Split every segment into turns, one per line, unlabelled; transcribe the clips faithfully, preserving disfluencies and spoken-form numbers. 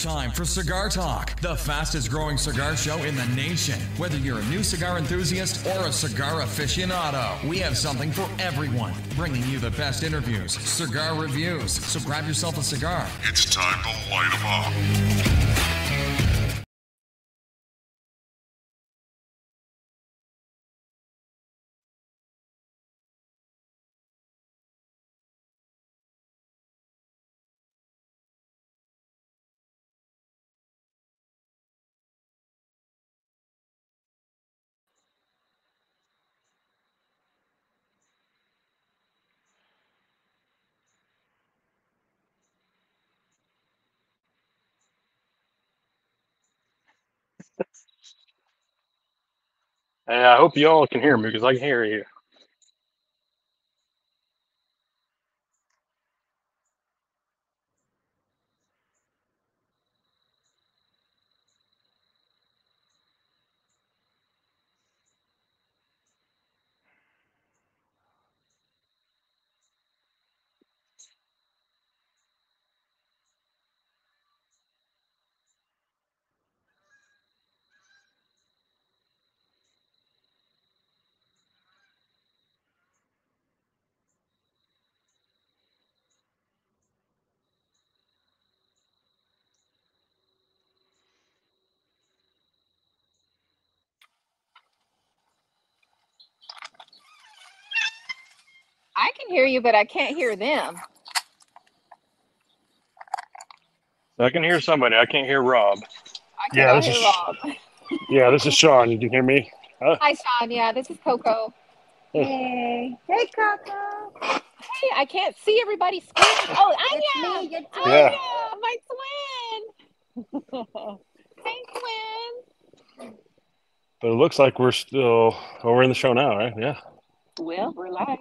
time for Cigar Talk, the fastest growing cigar show in the nation. Whether you're a new cigar enthusiast or a cigar aficionado, we have something for everyone. Bringing you the best interviews, cigar reviews. So grab yourself a cigar.
It's time to light them up.
Hey, I hope you all can hear me because I can hear you.
I can hear you, but I can't hear them.
I can hear somebody. I can't hear Rob.
I
Yeah,
cannot
this
hear
is
Rob.
yeah, this is Sean. You can hear me? Huh?
Hi, Sean. Yeah, this is Coco.
Hey. Hey, Coco.
Hey, I can't see everybody's screen. Oh,
It's
Anya.
me, your twin.
Yeah.
Anya, my twin. Hey, twin.
But it looks like we're still oh, we're in the show now, right? Yeah.
Well, we're live.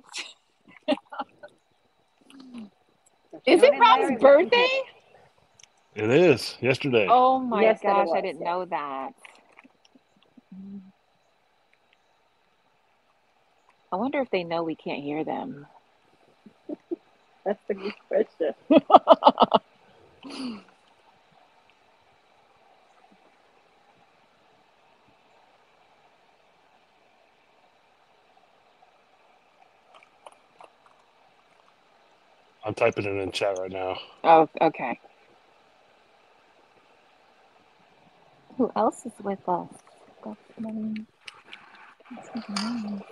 The
Is
Sean
it
and Larry
Rob's
with
birthday?
It is. Yesterday.
Oh my
Yesterday
gosh, I
was,
didn't
yeah.
know that. I wonder if they know we can't hear them.
That's a good question.
I'm typing it in chat right now.
Oh, okay. Who else is with us? That's funny. That's funny.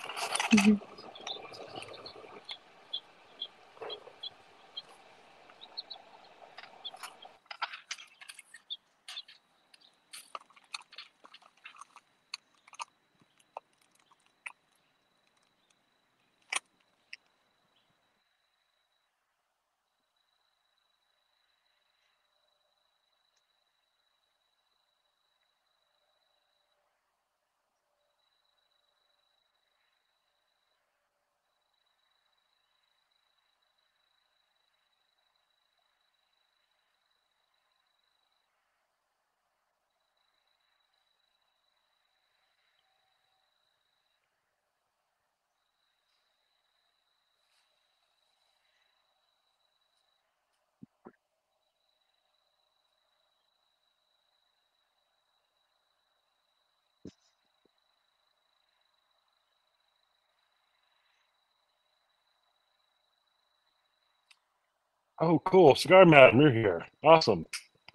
Oh, cool. Cigar Madam, you're here. Awesome.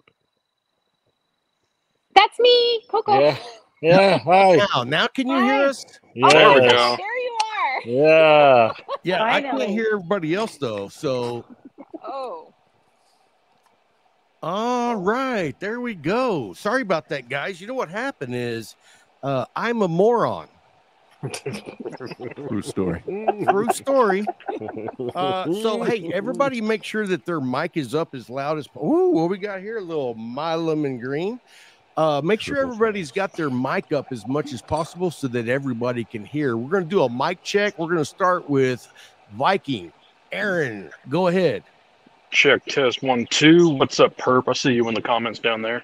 That's me, Coco.
Yeah. Yeah. Hi.
Now, now can you
Hi.
hear us?
Yes. There we go.
There you are.
Yeah.
Yeah, I
Finally.
can't hear everybody else though. So,
Oh.
all right, there we go. Sorry about that, guys. You know what happened is, uh, I'm a moron.
True story.
True story. Uh, so hey, everybody, make sure that their mic is up as loud as. Ooh, what we got here? A little Milam and Green. Uh, make sure everybody's got their mic up as much as possible so that everybody can hear. We're going to do a mic check. We're going to start with Viking. Aaron, go ahead.
Check test one, two. What's up, Perp? I see you in the comments down there.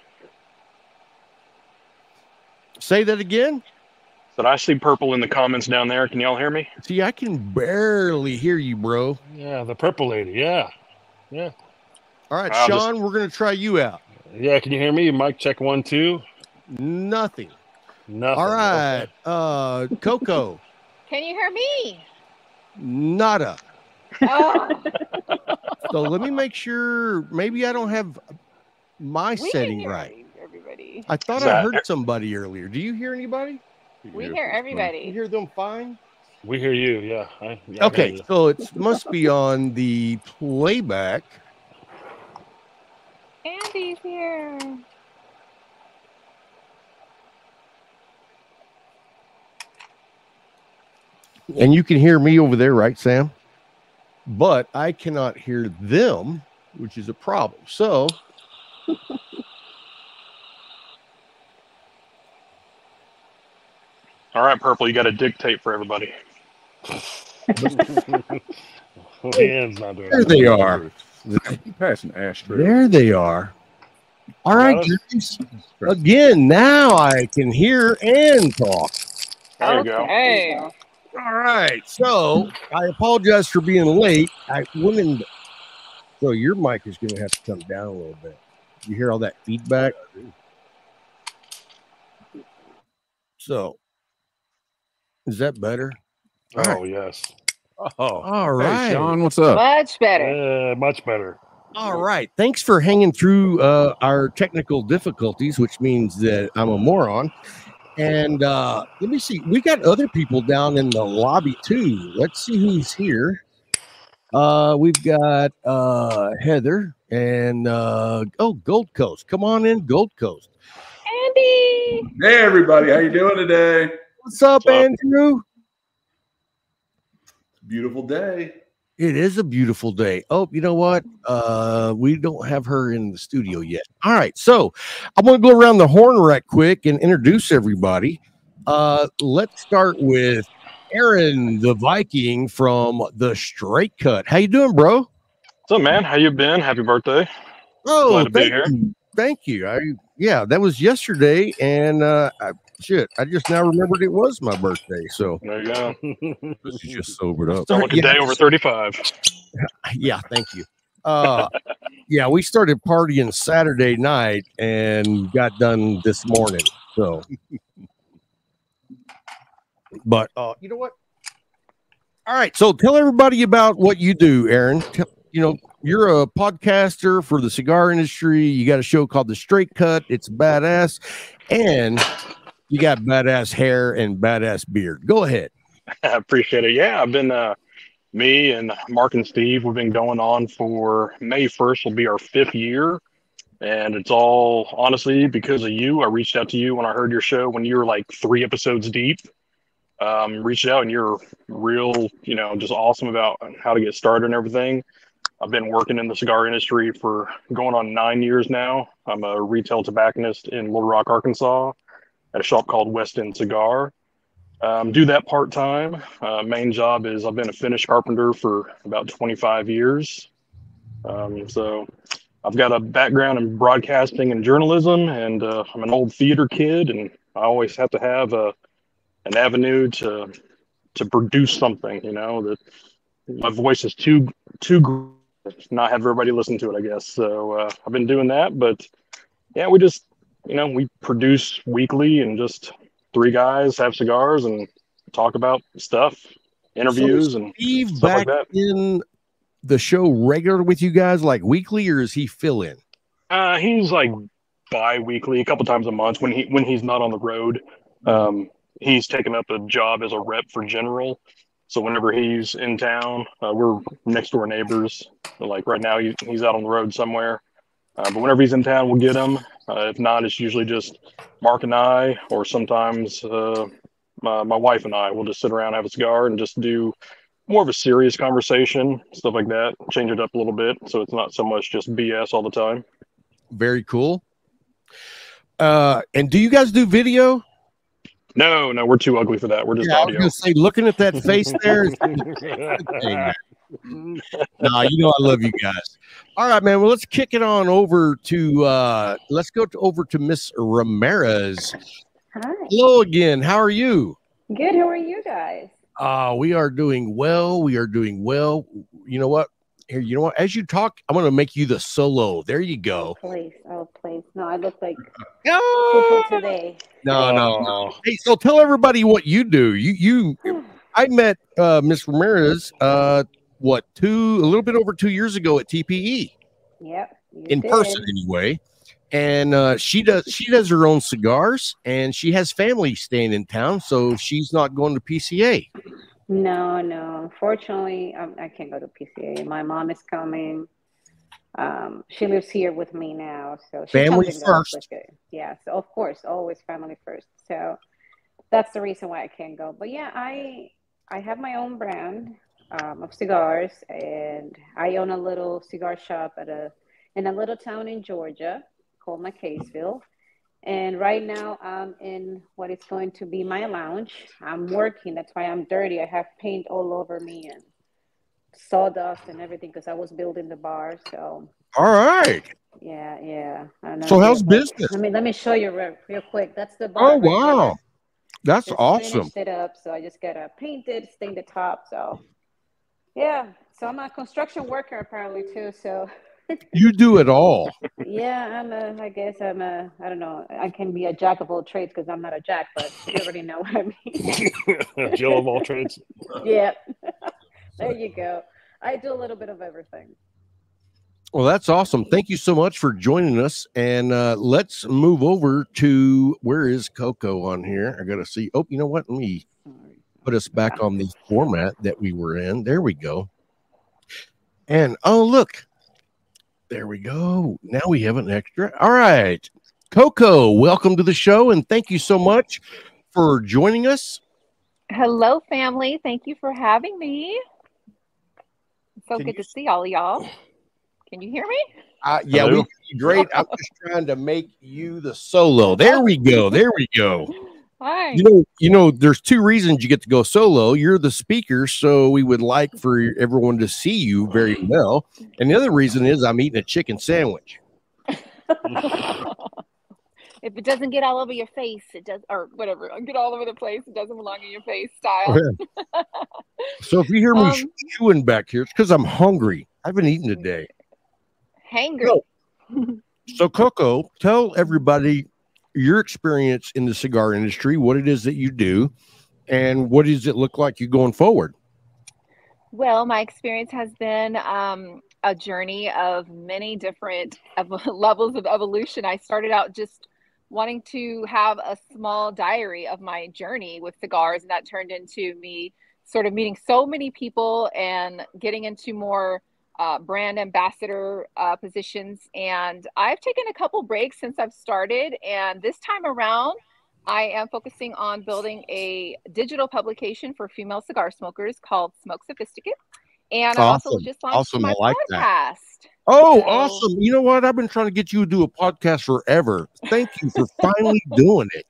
Say that again.
But I see purple in the comments down there. Can y'all hear me?
See, I can barely hear you, bro.
Yeah, the purple lady. Yeah. Yeah.
All right,
I'll
Sean,
just-
we're going to try you out.
Yeah, can you hear me? Mic check one, two.
Nothing.
Nothing.
All right. Uh, Coco.
Can you hear me?
Nada.
Oh,
So let me make sure. Maybe I don't have my
we can
setting
hear
right.
everybody.
I thought
Is
I
that-
heard somebody earlier. Do you hear anybody?
We
Yeah,
hear
it's fine.
You
everybody.
hear them fine?
We hear you. Yeah. I, yeah I
Okay,
hear you.
so it must be on the playback.
Andy's here.
And you can hear me over there, right, Sam? But I cannot hear them, which is a problem. So
All right, Purple, you got to dictate for everybody.
Ian's not doing
there
that.
they are.
You pass an ashtray.
There they are. All right,
Got
guys. Again, now I can hear and talk.
There you go.
Okay.
All right. So I apologize for being late. I went in. So your mic is going to have to come down a little bit. You hear all that feedback? So is that better?
Oh,
All right.
yes.
Oh,
All
hey,
right.
Sean, what's up?
Much better.
Yeah, much better.
All right. Thanks for hanging through uh, our technical difficulties, which means that I'm a moron. And uh, let me see. We got other people down in the lobby too. Let's see who's here. Uh, we've got uh, Heather and uh, oh, Gold Coast. Come on in, Gold Coast.
Andy.
Hey everybody, how you doing today?
What's up,
What's up?
Andrew?
Beautiful day.
It is a beautiful day. Oh, you know what? Uh, we don't have her in the studio yet. All right, so I'm going to go around the horn right quick and introduce everybody. Uh, let's start with Aaron, the Viking from the Straight Cut. How you doing, bro?
What's up, man? How you been? Happy birthday.
Oh,
Glad to be
thank
here.
you. Thank you. I yeah, that was yesterday, and uh, I, shit, I just now remembered it was my birthday. So
There you go.
This is just sobered up.
Sound like a
Yeah,
day over thirty-five.
yeah, thank you. Uh, yeah, we started partying Saturday night and got done this morning. So, but uh, you know what? All right, so tell everybody about what you do, Aaron. Tell, you know, you're a podcaster for the cigar industry. You got a show called The Straight Cut. It's badass, and you got badass hair and badass beard. Go ahead.
I appreciate it. Yeah, I've been uh me and Mark and Steve, we've been going on for May first will be our fifth year. And it's all honestly because of you. I reached out to you when I heard your show when you were like three episodes deep. Um, reached out and you're real, you know, just awesome about how to get started and everything. I've been working in the cigar industry for going on nine years now. I'm a retail tobacconist in Little Rock, Arkansas, at a shop called West End Cigar. Um, do that part time. Uh, main job is I've been a finish carpenter for about twenty-five years. Um, so I've got a background in broadcasting and journalism, and uh, I'm an old theater kid, and I always have to have a an avenue to to produce something. You know that my voice is too too gr- not have everybody listen to it, I guess. So uh, I've been doing that, but yeah, we just you know we produce weekly and just. Three guys have cigars and talk about stuff, interviews,
So
and
Steve
stuff like
back
that.
in the show regular with you guys, like weekly, or is he fill in?
Uh, he's like bi-weekly, a couple times a month when he when he's not on the road. Um, he's taken up a job as a rep for General. So whenever he's in town, uh, we're next door neighbors. Like right now, he, he's out on the road somewhere. Uh, but whenever he's in town, we'll get him. Uh, if not, it's usually just Mark and I, or sometimes uh, my, my wife and I will just sit around, have a cigar, and just do more of a serious conversation, stuff like that. Change it up a little bit so it's not so much just B S all the time.
Very cool. Uh, and do you guys do video?
No, no, we're too ugly for that. We're just
Yeah, I was
audio.
gonna say, looking at that face there. Nah, you know I love you guys. All right, man. Well, let's kick it on over to uh let's go to, over to Miss Ramirez.
Hi.
Hello again. How are you?
Good. How are you guys?
Uh, we are doing well. We are doing well. You know what? Here, you know what? As you talk, I'm going to make you the solo. There you go.
Please, oh please. No, I look like
No,
people today.
no, no.
Oh.
Hey, so tell everybody what you do. You, you. I met uh, Miss Ramirez. Uh, what two? A little bit over two years ago at T P E.
Yep. You
In
did.
person, anyway. And uh, she does. She does her own cigars, and she has family staying in town, so she's not going to P C A.
No, no. Unfortunately, um, I can't go to P C A. My mom is coming. Um, she lives here with me now, so she
Family
comes and goes
first.
with it. Yeah, so of course, always family first. So that's the reason why I can't go. But yeah, I I have my own brand um, of cigars, and I own a little cigar shop at a in a little town in Georgia called McCaysville. And right now I'm in what is going to be my lounge. I'm working. That's why I'm dirty. I have paint all over me and sawdust and everything because I was building the bar. So
All right.
yeah, yeah. I don't know
So
if
how's
you-
business?
Let me let me show you real, real quick. That's the
Oh
bar right
wow,
there.
that's
Just
awesome.
finished it up. So I just gotta paint it, stain the top. So yeah. So I'm a construction worker apparently too. So
You do it all.
yeah, I'm a, I guess I'm a, I don't know, I can be a jack of all trades because I'm not a jack, but you already know what I mean.
Jill of all trades.
Yeah, there you go. I do a little bit of everything.
Well, that's awesome. Thank you so much for joining us. And uh, let's move over to where is Coco on here? I got to see. Oh, you know what? Let me put us back on the format that we were in. There we go. And oh, look. There we go. Now we have an extra. All right. Coco, welcome to the show. And thank you so much for joining us.
Hello, family. Thank you for having me. It's so
Can
good
you-
to see all of y'all. Can you hear me?
Uh, yeah,
Hello?
we great. I'm just trying to make you the solo. There we go. There we go.
Hi.
You know, you know, there's two reasons you get to go solo. You're the speaker, so we would like for everyone to see you very well. And the other reason is I'm eating a chicken sandwich.
If it doesn't get all over your face, it does, or whatever, get all over the place. It doesn't belong in your face style.
So if you hear me
Um,
chewing back here, it's because I'm hungry. I haven't eaten today.
Hangry.
So, Coco, tell everybody your experience in the cigar industry, what it is that you do, and what does it look like you going forward?
Well, my experience has been um, a journey of many different ev- levels of evolution. I started out just wanting to have a small diary of my journey with cigars, and that turned into me sort of meeting so many people and getting into more uh, brand ambassador uh, positions. And I've taken a couple breaks since I've started, and this time around, I am focusing on building a digital publication for female cigar smokers called Smoke Sophisticate. And I also
Awesome.
just launched
Awesome.
my
I like that.
podcast.
Oh,
So-
awesome. You know what? I've been trying to get you to do a podcast forever. Thank you for finally doing it.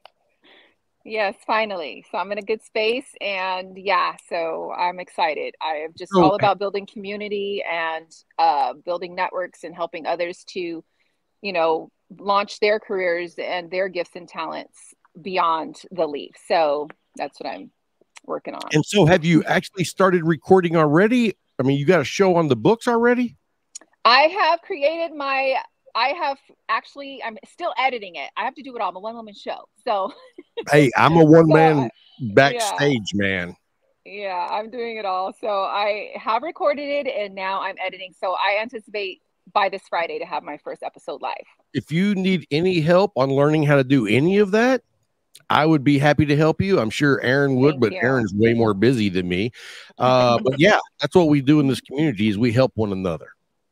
Yes, finally. So I'm in a good space, and yeah, so I'm excited. I am just
So-
all about building community and uh, building networks and helping others to, you know, launch their careers and their gifts and talents beyond the leaf. So that's what I'm working on.
And so have you actually started recording already? I mean, you got a show on the books already?
I have created my, I have actually, I'm still editing it. I have to do it all. I'm a one woman show. So
Hey, I'm a one man
So, I-
backstage man.
yeah, I'm doing it all. So I have recorded it and now I'm editing. So I anticipate by this Friday to have my first episode live.
If you need any help on learning how to do any of that, I would be happy to help you. I'm sure Aaron would,
Thank
but
you.
Aaron's way more busy than me. Uh, but yeah, that's what we do in this community is we help one another.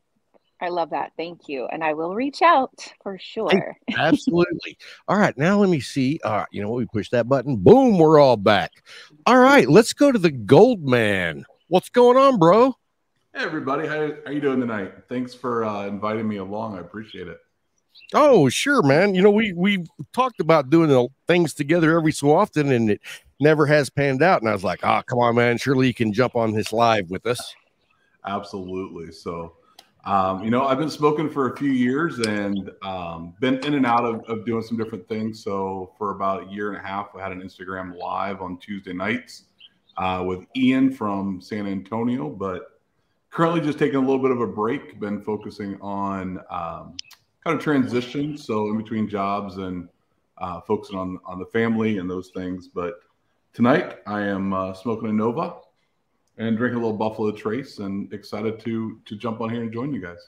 I love that. Thank you. And I will reach out for sure.
Absolutely. All right. Now let me see. All right. You know what? We push that button. Boom. We're all back. All right. Let's go to the Gold Man. What's going on, bro?
Hey, everybody. How, how you doing tonight? Thanks for uh, inviting me along. I appreciate it.
Oh, sure, man. You know, we we talked about doing the things together every so often, and it never has panned out. And I was like, oh, come on, man. Surely you can jump on this live with us.
Absolutely. So, um, you know, I've been smoking for a few years and um, been in and out of, of doing some different things. So for about a year and a half, I had an Instagram live on Tuesday nights uh, with Ian from San Antonio. But currently just taking a little bit of a break. Been focusing on um, kind of transition, so in between jobs and uh, focusing on on the family and those things. But tonight I am uh, smoking a Nova and drinking a little Buffalo Trace, and excited to to jump on here and join you guys.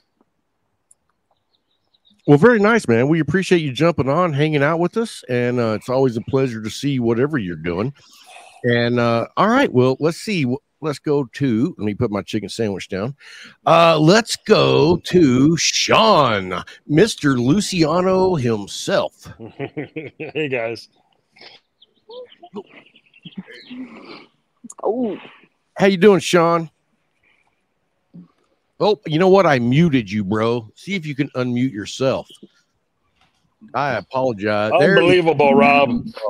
Well, very nice, man. We appreciate you jumping on, hanging out with us, and uh, it's always a pleasure to see whatever you're doing. And uh, all right, well, let's see. Let's go to. Let me put my chicken sandwich down. Uh, let's go to Sean, Mister Luciano himself.
Hey guys.
Oh,
How you doing, Sean? Oh, you know what? I muted you, bro. See if you can unmute yourself. I apologize.
Unbelievable, Rob.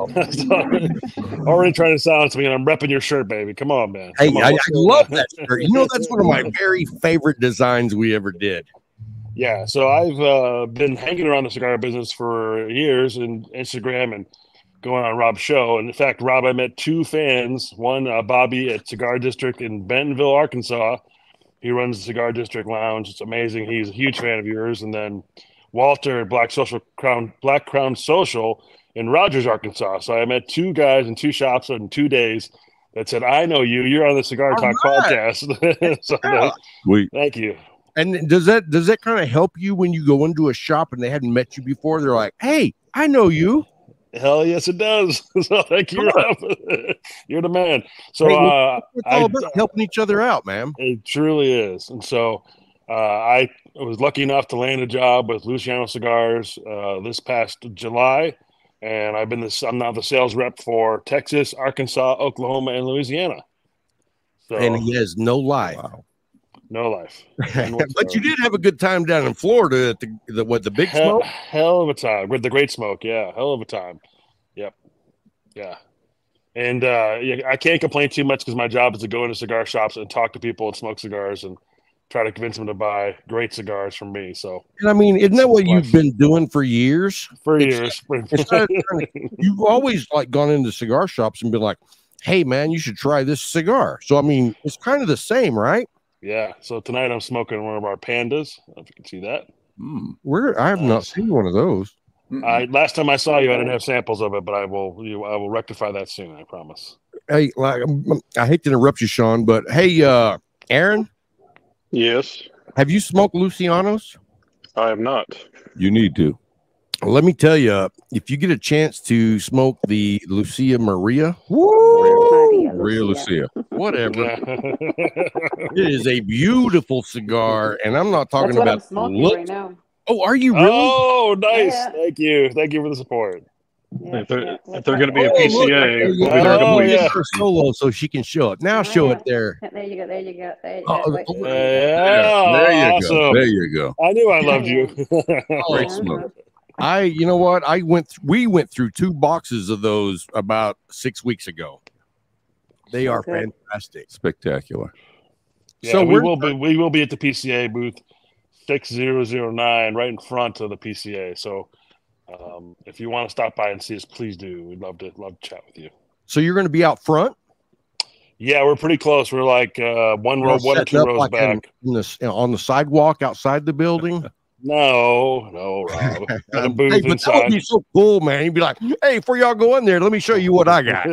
Already trying to silence me, and I'm repping your shirt, baby. Come on, man. Come
Hey,
on,
I, I
let's go.
love that shirt. You know, that's one of my very favorite designs we ever did.
Yeah, so I've uh, been hanging around the cigar business for years in Instagram and going on Rob's show. And in fact, Rob, I met two fans. One, uh, Bobby at Cigar District in Bentonville, Arkansas. He runs the Cigar District Lounge. It's amazing. He's a huge fan of yours. And then Walter at Black Social Crown, Black Crown Social in Rogers, Arkansas. So I met two guys in two shops in two days that said, "I know you. You're on the Cigar
All
Talk
right.
podcast." So
Yeah.
We
thank you.
And does that does that kind of help you when you go into a shop and they hadn't met you before? They're like, "Hey, I know you."
Hell yes, it does. So thank you, Rob. You're the man. So
Hey, well,
uh,
it's all
I,
about helping each other out, man.
it truly is. And so uh, I was lucky enough to land a job with Luciano Cigars uh, this past July, and I've been this. I'm now the sales rep for Texas, Arkansas, Oklahoma, and Louisiana. So
And he has no life.
wow.
no life.
But you did have a good time down in Florida at the, the what the big
hell,
smoke.
hell of a time with the Great Smoke. Yeah, hell of a time. Yep. Yeah. And uh, yeah, I can't complain too much because my job is to go into cigar shops and talk to people and smoke cigars and try to convince them to buy great cigars from me. So,
And I mean, isn't that what you've been doing for years?
for
It's-
years,
it's not- you've always like gone into cigar shops and been like, "Hey, man, you should try this cigar." So I mean, it's kind of the same, right?
yeah. So tonight I'm smoking one of our pandas. I don't know if you can see that.
Mm.
Where I have not
Nice.
seen one of those.
I last time I saw you, I didn't have samples of it, but I will. You, I will rectify that soon. I promise.
Hey, like um, I hate to interrupt you, Sean, but hey, uh, Aaron,
Yes,
have you smoked Lucianos?
I am not.
You need to.
Let me tell you, if you get a chance to smoke the Lucia Maria, woo,
Maria
Real
Lucia.
Lucia.
whatever,
Yeah.
it is a beautiful cigar, and I'm not talking
That's what I'm
about
smoking
look.
right now.
Oh, are you really?
Oh, nice!
Yeah.
Thank you, thank you for the support.
Yeah,
If they're,
yeah,
if
that's
they're going to be a
Oh,
P
look,
C A,
there you
we'll be
go.
there in a
Oh,
couple weeks.
yeah.
Her solo, so she can show it. Now show it there.
There you go. There you go. There you
Oh,
go. Wait.
oh,
Yeah,
There you
awesome.
go. There you go.
I knew I loved you.
Great
Uh-huh.
smoke.
I, you know what? I went. Th- we went through two boxes of those about six weeks ago. They are
Okay.
fantastic.
Spectacular.
Yeah,
So
we
we're-
will be we will be at the P C A booth six zero zero nine, right in front of the P C A. So um, if you want to stop by and see us, please do. We'd love to love to chat with you.
So you're going to be out front.
Yeah, we're pretty close. We're like uh, one row,
You're
one or
setting
two
up
rows
like in,
back.
in the, you know, on the sidewalk outside the building.
No, no, Rob. At a booth
Hey, but that would
inside.
be so cool, man. You'd be like, "Hey, before y'all go in there, let me show you what I got."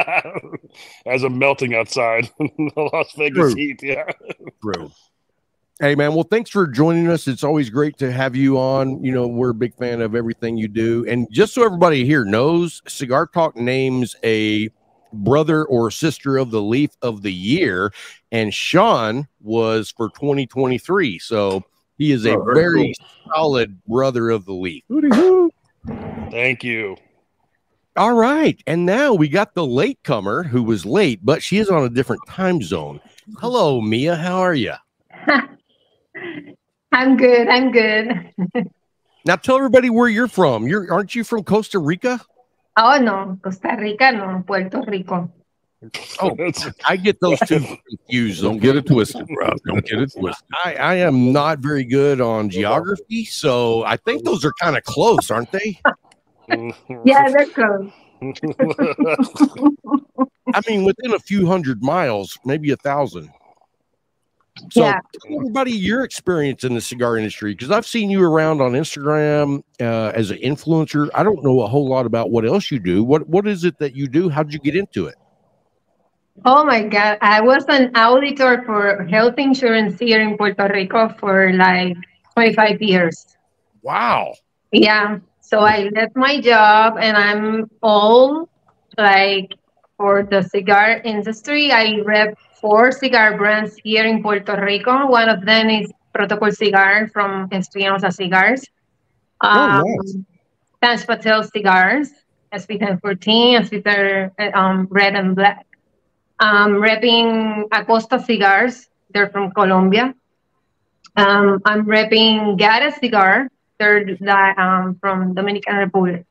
As I'm melting outside the Las Vegas
True.
heat. Yeah.
True. Hey, man. Well, thanks for joining us. It's always great to have you on. You know, we're a big fan of everything you do. And just so everybody here knows, Cigar Talk names a brother or sister of the Leaf of the Year, and Sean was for twenty twenty-three. So he is a
Oh, very
very solid brother of the Leaf.
Thank you.
All right. And now we got the latecomer who was late, but she is on a different time zone. Hello, Mia. How are you?
I'm good. I'm good.
Now tell everybody where you're from. You're aren't you from Costa Rica?
Oh, no. Costa Rica, no. Puerto Rico.
Oh, I get those two confused.
Don't get it twisted, Rob. Don't get it twisted.
I, I am not very good on geography, so I think those are kind of close, aren't they?
Yeah, they're close.
I mean, within a few hundred miles, maybe a thousand. So
Yeah.
tell everybody your experience in the cigar industry, because I've seen you around on Instagram uh, as an influencer. I don't know a whole lot about what else you do. What What is it that you do? How'd you get into it?
Oh my God. I was an auditor for health insurance here in Puerto Rico for like twenty-five years.
Wow.
Yeah. So I left my job and I'm all like for the cigar industry. I rep four cigar brands here in Puerto Rico. One of them is Protocol Cigar from Espinosa Cigars.
Oh,
Um,
nice.
Sanz Patel Cigars, S P ten fourteen, S P ten um, Red and Black. Um, repping Acosta Cigars. They're from Colombia. Um, I'm repping Gata Cigar. They're that, um, from Dominican Republic.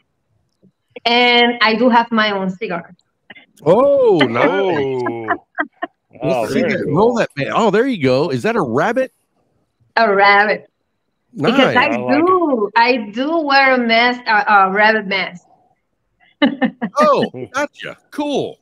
And I do have my own cigar.
Oh, nice.
Oh, wow,
Let's see
very
that.
cool.
Roll that, man. Oh, there you go. Is that a rabbit?
A rabbit. Because
Nice.
I,
I like
do, I do wear a mask, a, a rabbit mask.
Oh, gotcha. Cool.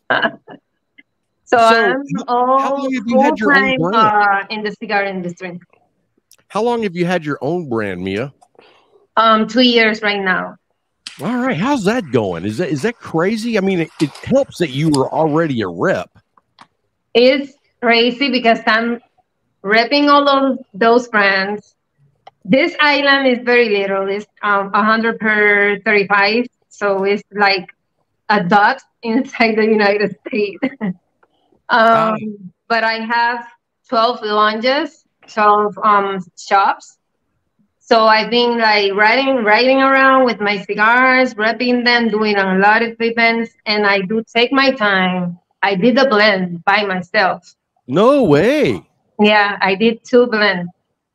So,
So,
I'm all
how long have you had your own
full-time
brand?
uh, in the cigar industry.
How long have you had your own brand, Mia?
Um, two years right now.
All right. How's that going? Is that is that crazy? I mean, it, it helps that you were already a rep.
It's crazy because I'm repping all of those brands. This island is very little. It's um, one hundred per thirty-five. So it's like a dot inside the United States. um, but I have twelve lounges, twelve um, shops. So I've been like riding, riding around with my cigars, repping them, doing a lot of events, and I do take my time. I did the blend by myself.
No way.
Yeah, I did two blends.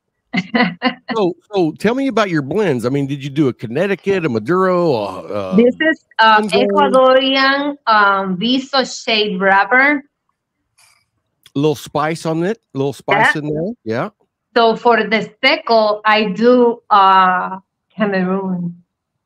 So, so tell me about your blends. I mean, did you do a Connecticut, a Maduro? Uh,
This is uh,
Homegrown?
Ecuadorian um, Viso shade wrapper.
a little spice on it, a little spice
Yeah.
in there. Yeah.
So for the seco, I do uh, Cameroon.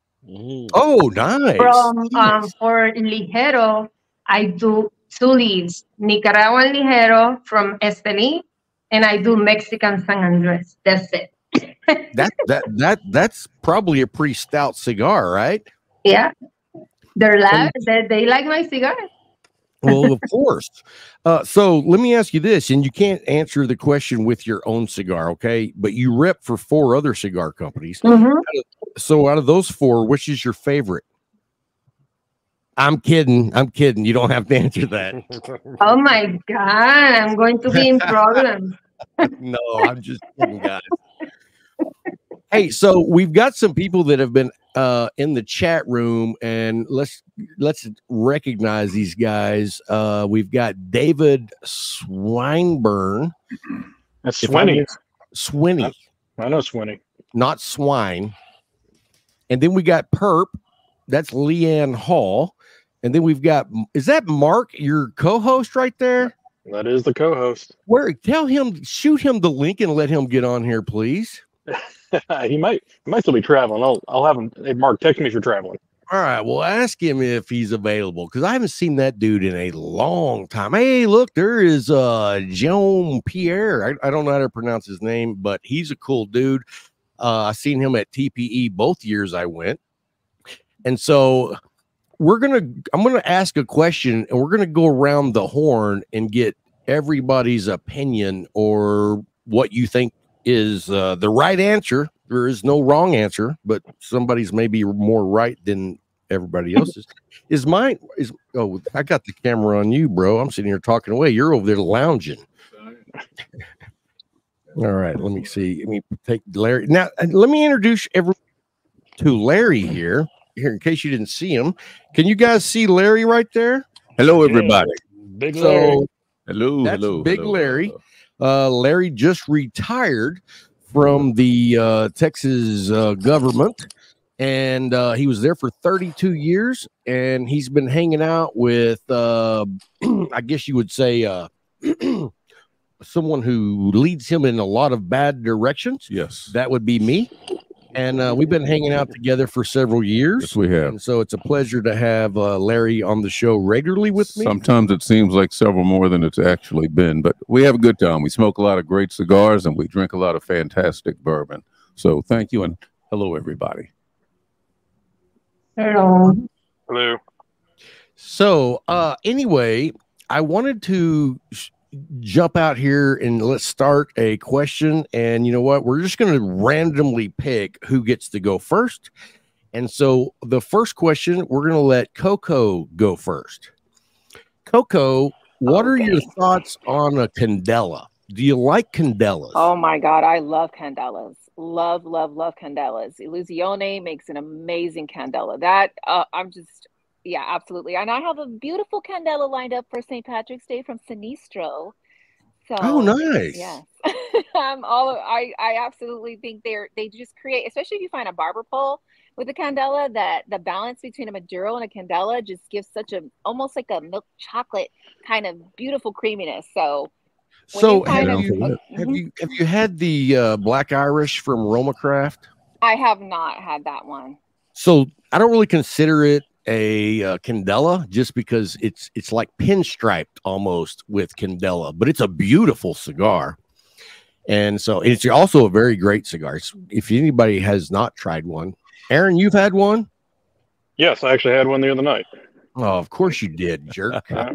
Oh, nice.
From um,
Nice.
for ligero, I do two leaves: Nicaraguan ligero from Esteli, and I do Mexican San Andres. That's it.
that that that that's probably a pretty stout cigar, right?
Yeah, they're la- they, they like my cigar.
Well, of course. Uh, so let me ask you this, and you can't answer the question with your own cigar, okay? But you rep for four other cigar companies.
Mhm.
So out of those four, which is your favorite? I'm kidding. I'm kidding. You don't have to answer that.
Oh my God, I'm going to be in problems.
No, I'm just kidding, guys. Hey, so we've got some people that have been uh, in the chat room, and let's let's recognize these guys. Uh, we've got David Swinburne.
That's
If I
Swinny.
miss- Swinny,
I know Swinny.
not swine. And then we got Perp. That's Leanne Hall. And then we've got, is that Mark, your co-host right there?
That is the co-host.
Where? Tell him, shoot him the link and let him get on here, please.
he might he might still be traveling. I'll I'll have him. Hey, Mark, text me if you're traveling.
All right, well, ask him if he's available because I haven't seen that dude in a long time. Hey, look, there is uh Jean Pierre. I, I don't know how to pronounce his name, but he's a cool dude. Uh, I seen him at T P E both years I went, and so we're gonna. I'm gonna ask a question, and we're gonna go around the horn and get everybody's opinion or what you think is uh, the right answer. There is no wrong answer, but somebody's maybe more right than everybody else's. Is mine is oh, I got the camera on you, bro. I'm sitting here talking away. You're over there lounging. All right, let me see. Let me take Larry. Now, let me introduce everyone to Larry here. Here, in case you didn't see him. Can you guys see Larry right there?
Hello, everybody.
Big Larry.
So
Hello,
that's
hello,
Big
hello,
Larry.
hello.
Uh, Larry just retired from the uh, Texas uh, government, and uh, he was there for thirty-two years. And he's been hanging out with, uh, I guess you would say, uh, someone who leads him in a lot of bad directions.
Yes.
That would be me. And uh, we've been hanging out together for several years.
Yes, we have.
And so it's a pleasure to have uh, Larry on the show regularly with me.
Sometimes it seems like several more than it's actually been, but we have a good time. We smoke a lot of great cigars and we drink a lot of fantastic bourbon. So thank you and hello, everybody.
Hello.
Hello.
So uh, anyway, I wanted to sh- jump out here and let's start a question. And you know what? We're just going to randomly pick who gets to go first. And so the first question, we're going to let Coco go first. Coco, what
Okay.
are your thoughts on a Candela? Do you like Candelas?
Oh my God, I love Candelas. Love, love, love Candelas. Illusione makes an amazing Candela. That uh, I'm just, yeah, absolutely. And I have a beautiful Candela lined up for Saint Patrick's Day from Sinistro. So,
Oh, nice.
yes, I'm all. I I absolutely think they're they just create, especially if you find a barber pole with a Candela, that the balance between a Maduro and a Candela just gives such a almost like a milk chocolate kind of beautiful creaminess. So. When
So
you find
have
a-
you,
uh,
have
mhm.
you have you had the uh, Black Irish from Roma Craft?
I have not had that one.
So I don't really consider it a uh, Candela just because it's it's like pinstriped almost with Candela, but it's a beautiful cigar. And so it's also a very great cigar. It's- if anybody has not tried one, Aaron, you've had one?
Yes, I actually had one the other night.
Oh, of course you did, jerk.
Uh,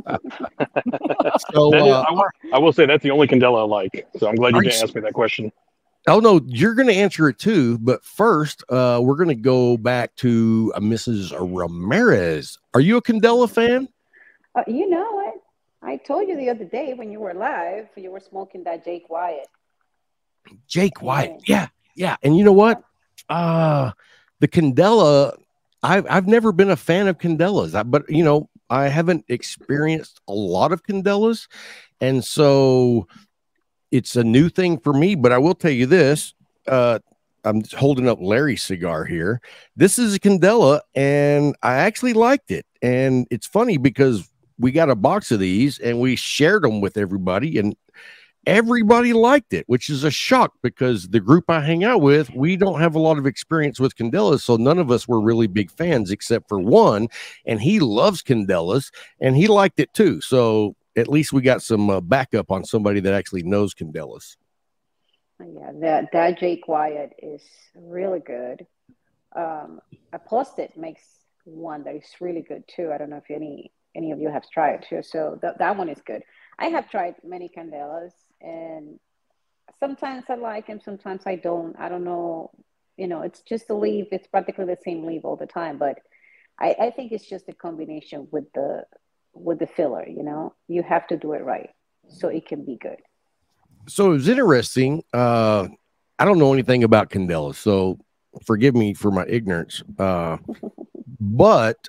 So
that is,
uh,
I, will, I will say that's the only Candela I like. So I'm glad you
Are
didn't
you-
ask me that question.
oh no, you're going to answer it too. But first, uh, we're going to go back to uh, Missus Ramirez. Are you a Candela fan?
Uh, you know what? I told you the other day when you were live, you were smoking that Jake Wyatt.
Jake White. Yeah, yeah. And you know what? Uh the Candela, I've I've never been a fan of Candelas, I, but you know, I haven't experienced a lot of Candelas, and so it's a new thing for me. But I will tell you this: uh, I'm holding up Larry's cigar here. This is a Candela, and I actually liked it. And it's funny because we got a box of these and we shared them with everybody, and everybody liked it, which is a shock because the group I hang out with, we don't have a lot of experience with Candelas, so none of us were really big fans except for one, and he loves Candelas and he liked it too. So at least we got some uh, backup on somebody that actually knows Candelas.
Yeah, that that Jake Wyatt is really good. Um, a Post-it makes one that is really good too. I don't know if any any of you have tried it too. So that that one is good. I have tried many Candelas, and sometimes I like them, sometimes I don't. I don't know. You know, it's just a leaf. It's practically the same leaf all the time. But I, I think it's just a combination with the with the filler. You know, you have to do it right so it can be good.
So it was interesting. Uh, I don't know anything about Candelas, so forgive me for my ignorance. Uh, but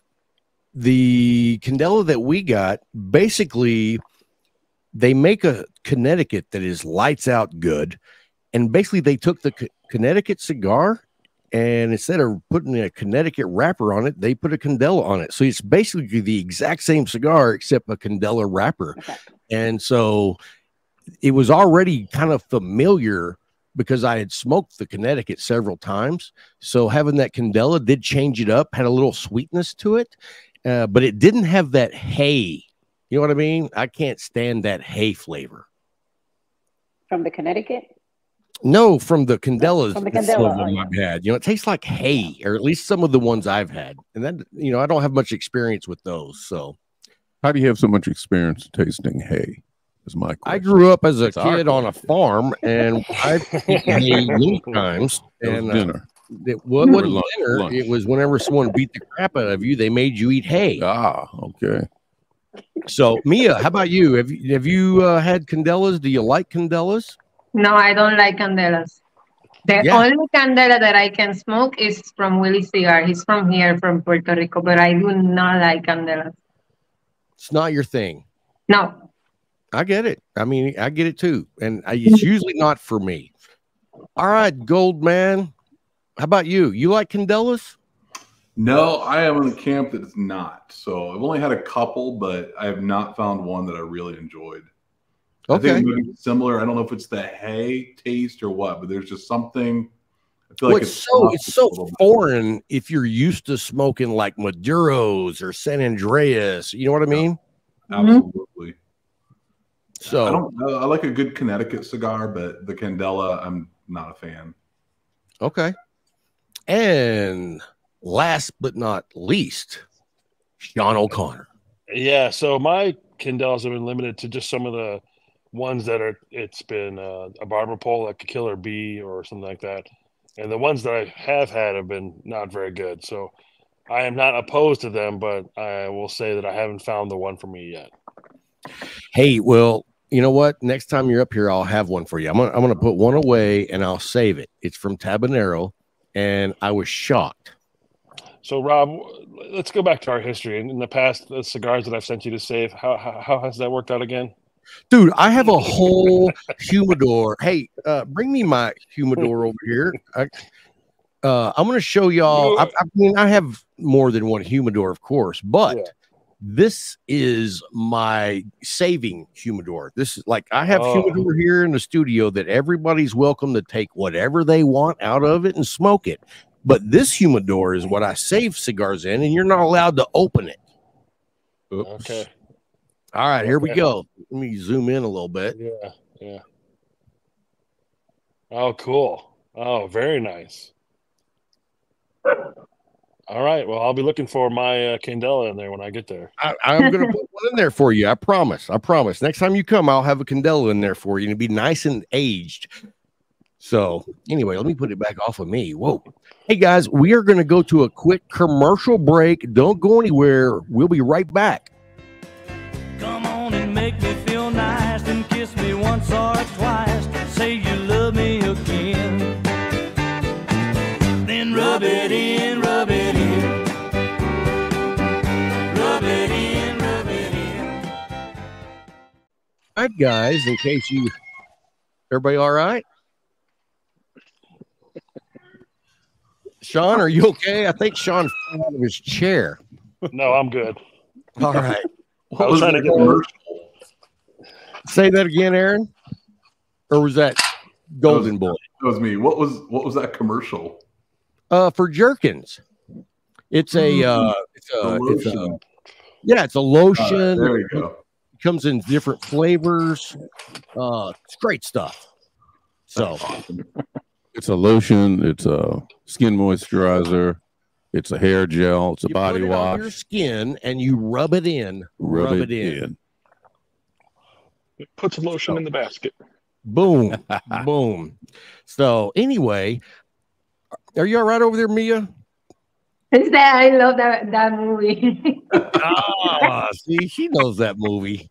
the Candela that we got, basically, they make a Connecticut that is lights out good. And basically, they took the C- Connecticut cigar, and instead of putting a Connecticut wrapper on it, they put a Candela on it. So it's basically the exact same cigar, except a Candela wrapper.
Okay.
And so it was already kind of familiar because I had smoked the Connecticut several times. So having that Candela did change it up, had a little sweetness to it, uh, but it didn't have that hay. You know what I mean? I can't stand that hay flavor.
From the Connecticut?
No, from the Candelas,
From the
that
Candela,
some of
oh,
them
yeah.
I've had. You know, it tastes like hay, or at least some of the ones I've had. And then, you know, I don't have much experience with those. So
How do you have so much experience tasting hay? Is my question.
I grew up as a
That's our
kid on a farm, and I've eaten hay many times.
It was
And uh,
dinner.
it wa- wasn't
lunch-
dinner.
lunch.
It was whenever someone beat the crap out of you, they made you eat hay.
Ah, okay.
So, Mia, how about you? Have you have you uh, had Candelas? Do you like Candelas?
No, I don't like candelas. The
Yeah.
only candela that I can smoke is from Willie Cigar. He's from here, from Puerto Rico, but I do not like candelas.
It's not your thing.
No.
I get it. I mean, I get it too. And I, it's usually not for me. All right, Gold Man. How about you? You like Candelas?
No, I am in the camp that it's not. So I've only had a couple, but I have not found one that I really enjoyed. I
Okay.
think it may be similar. I don't know if it's the hay taste or what, but there's just something feel
Well,
like
it's
it's
so
off
it's
just a
so
little bit.
foreign if you're used to smoking like Maduros or San Andreas. You know what I mean?
Absolutely.
So
I don't. I I like a good Connecticut cigar, but the Candela, I'm not a fan.
okay. And last but not least, Sean O'Connor.
Yeah, so my Candelas have been limited to just some of the ones that are. It's been uh, a barber pole, like a Killer Bee or something like that, and the ones that I have had have been not very good. So I am not opposed to them, but I will say that I haven't found the one for me yet.
Hey, well, you know what? Next time you're up here, I'll have one for you. I'm gonna I'm gonna put one away and I'll save it. It's from Tabanero, and I was shocked.
So Rob, let's go back to our history. In, in the past, the cigars that I've sent you to save, how, how how has that worked out again?
Dude, I have a whole humidor. Hey, uh, bring me my humidor over here. I, uh, I'm going to show y'all. I, I mean, I have more than one humidor, of course, but
Yeah.
this is my saving humidor. This is like I have
Oh.
humidor here in the studio that everybody's welcome to take whatever they want out of it and smoke it. But this humidor is what I save cigars in, and you're not allowed to open it.
Oops.
Okay.
All right, here we
Okay.
go. Let me zoom in a little bit.
Yeah. Yeah. Oh, cool. Oh, very nice. All right. Well, I'll be looking for my uh, Candela in there when I get there.
I, I'm going to put one in there for you. I promise. I promise. Next time you come, I'll have a Candela in there for you, and it'll be nice and aged. So anyway, let me put it back off of me. Whoa. Hey, guys, we are going to go to a quick commercial break. Don't go anywhere. We'll be right back.
Come on and make me feel nice and kiss me once or twice. Say you love me again. Then rub it in, rub it in. Rub it in, rub it in.
All right, guys, in case you, everybody all right? Sean, are you okay? I think Sean fell out of his chair.
No, I'm good.
All right.
I was trying to get
commercial?
Say that again, Aaron. Or was that Golden Boy?
That was me. What was what was that commercial?
Uh, for Jerkins. It's a uh, it's a, it's a yeah, it's a lotion.
Uh, there you go.
It comes in different flavors. Uh, it's great stuff. So
It's a lotion. It's a skin moisturizer. It's a hair gel. It's a
you
body
put it on your
wash.
skin and you rub it in.
Rub, it, in.
Put some lotion in the basket.
Boom, boom. So anyway, are you all right over there, Mia?
Is that I love that that movie.
Ah, see, she knows that movie.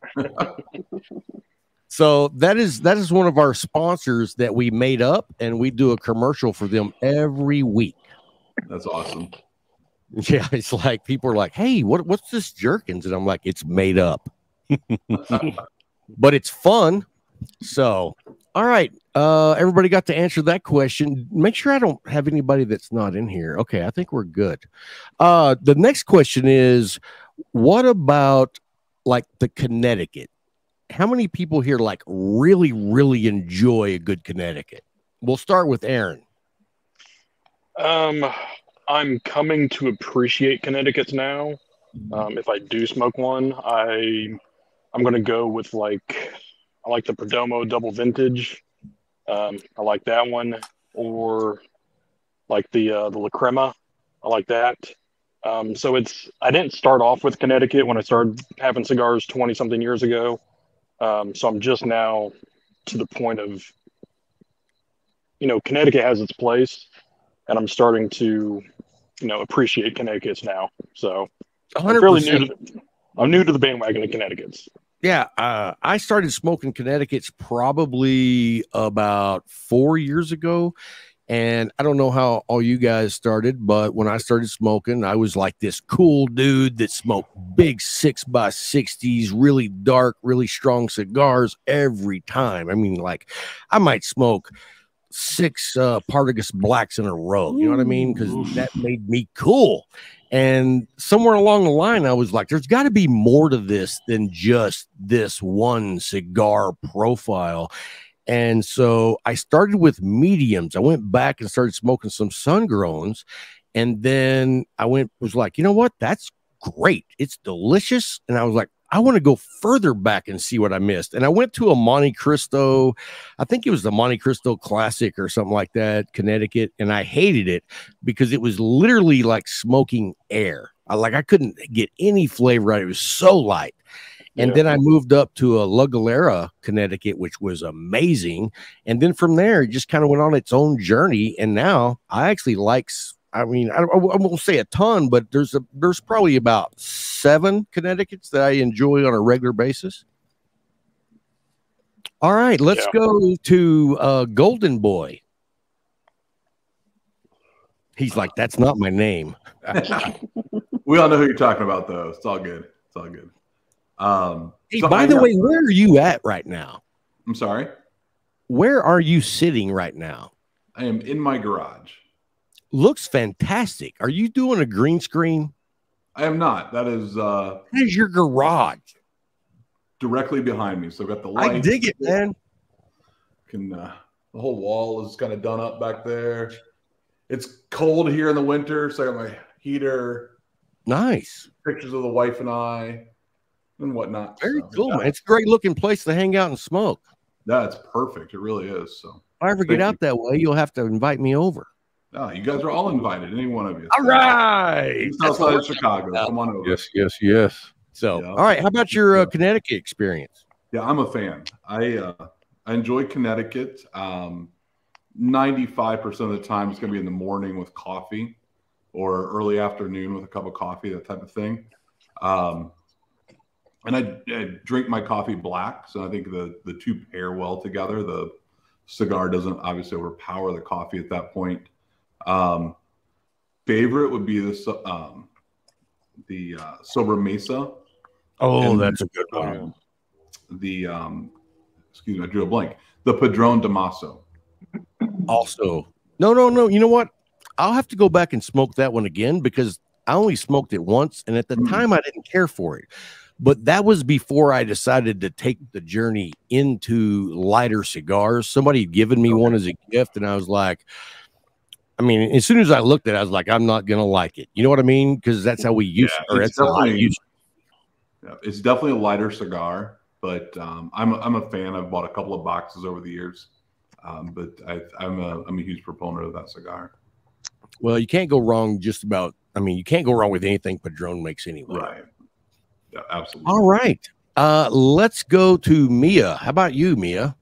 So that is that is one of our sponsors that we made up, and we do a commercial for them every week.
That's awesome.
Yeah, it's like people are like, "Hey, what what's this Jerkins?" And I'm like, "It's made up." But it's fun. So, all right. Uh, everybody got to answer that question. Make sure I don't have anybody that's not in here. Okay, I think we're good. Uh, the next question is, what about like the Connecticut? How many people here like really, really enjoy a good Connecticut? We'll start with Aaron.
Um, I'm coming to appreciate Connecticut's now. Um, if I do smoke one, I I'm gonna go with like I like the Perdomo Double Vintage. Um, I like that one, or like the uh, the La Crema. I like that. Um, so it's I didn't start off with Connecticut when I started having cigars twenty something years ago. Um, so I'm just now to the point of, you know, Connecticut has its place, and I'm starting to, you know, appreciate Connecticut's now. So I'm fairly new to the, I'm new to the bandwagon of Connecticut's.
Yeah, uh, I started smoking Connecticut's probably about four years ago. And I don't know how all you guys started, but when I started smoking, I was like this cool dude that smoked big six by sixties, really dark, really strong cigars every time. I mean, like I might smoke six uh, Partagas Blacks in a row. You know what I mean? Because that made me cool. And somewhere along the line, I was like, there's got to be more to this than just this one cigar profile. And so I started with mediums. I went back and started smoking some sun-growns. And then I went, was like, you know what? That's great. It's delicious. And I was like, I want to go further back and see what I missed. And I went to a Monte Cristo. I think it was the Monte Cristo Classic or something like that, Connecticut. And I hated it because it was literally like smoking air. I like, I couldn't get any flavor out. It was so light. And
Yeah.
then I moved up to a La Galera, Connecticut, which was amazing. And then from there, it just kind of went on its own journey. And now I actually like, I mean, I, I won't say a ton, but there's a there's probably about seven Connecticut's that I enjoy on a regular basis. All right, let's
Yeah.
go to uh, Golden Boy. He's like, that's not my name.
We all know who you're talking about, though. It's all good. It's all good. Um,
Hey,
so
by
I
the
got-
way, where are you at right now?
I'm sorry.
Where are you sitting right now?
I am in my garage.
Looks fantastic. Are you doing a green screen?
I am not. That is uh,
That is your garage.
directly behind me. So I've got the lights.
I dig it, man.
Can uh, the whole wall is kind of done up back there. It's cold here in the winter, so I got my heater.
Nice.
Pictures of the wife and I, and whatnot.
Very
so,
cool,
yeah.
man. It's a great looking place to hang out and smoke.
That's perfect. It really is. So,
If I ever get
Thank
out that way, you'll have to invite me over.
no, you guys are all invited. Any one of you.
All right.
South
That's
side of
what-
Chicago. Come on over.
Yes, yes, yes.
So,
Yeah.
all right. How about your uh, Connecticut experience?
Yeah, I'm a fan. I uh, I enjoy Connecticut. Um, ninety-five percent of the time, it's going to be in the morning with coffee, or early afternoon with a cup of coffee, that type of thing. Um, and I, I drink my coffee black, so I think the the two pair well together. The cigar doesn't obviously overpower the coffee at that point. Um, favorite would be this um, the uh, Sober Mesa.
Oh,
And,
that's a good one.
um, the um, excuse me, I drew a blank. The Padron Damaso.
Also, no, no, no. You know what? I'll have to go back and smoke that one again because I only smoked it once, and at the
Mm.
time I didn't care for it. But that was before I decided to take the journey into lighter cigars. Somebody had given me one as a gift, and I was like, I mean, as soon as I looked at it, I was like, I'm not gonna like it. You know what I mean? Because that's how we used
Yeah,
or
it's
that's how I
definitely-
used.
Yeah, it's definitely a lighter cigar, but um, I'm a, I'm a fan. I've bought a couple of boxes over the years, um, but I, I'm a I'm a huge proponent of that cigar.
Well, you can't go wrong just about. I mean, you can't go wrong with anything Padron makes anyway.
Right. Yeah, absolutely.
All right. Uh, let's go to Mia. How about you, Mia?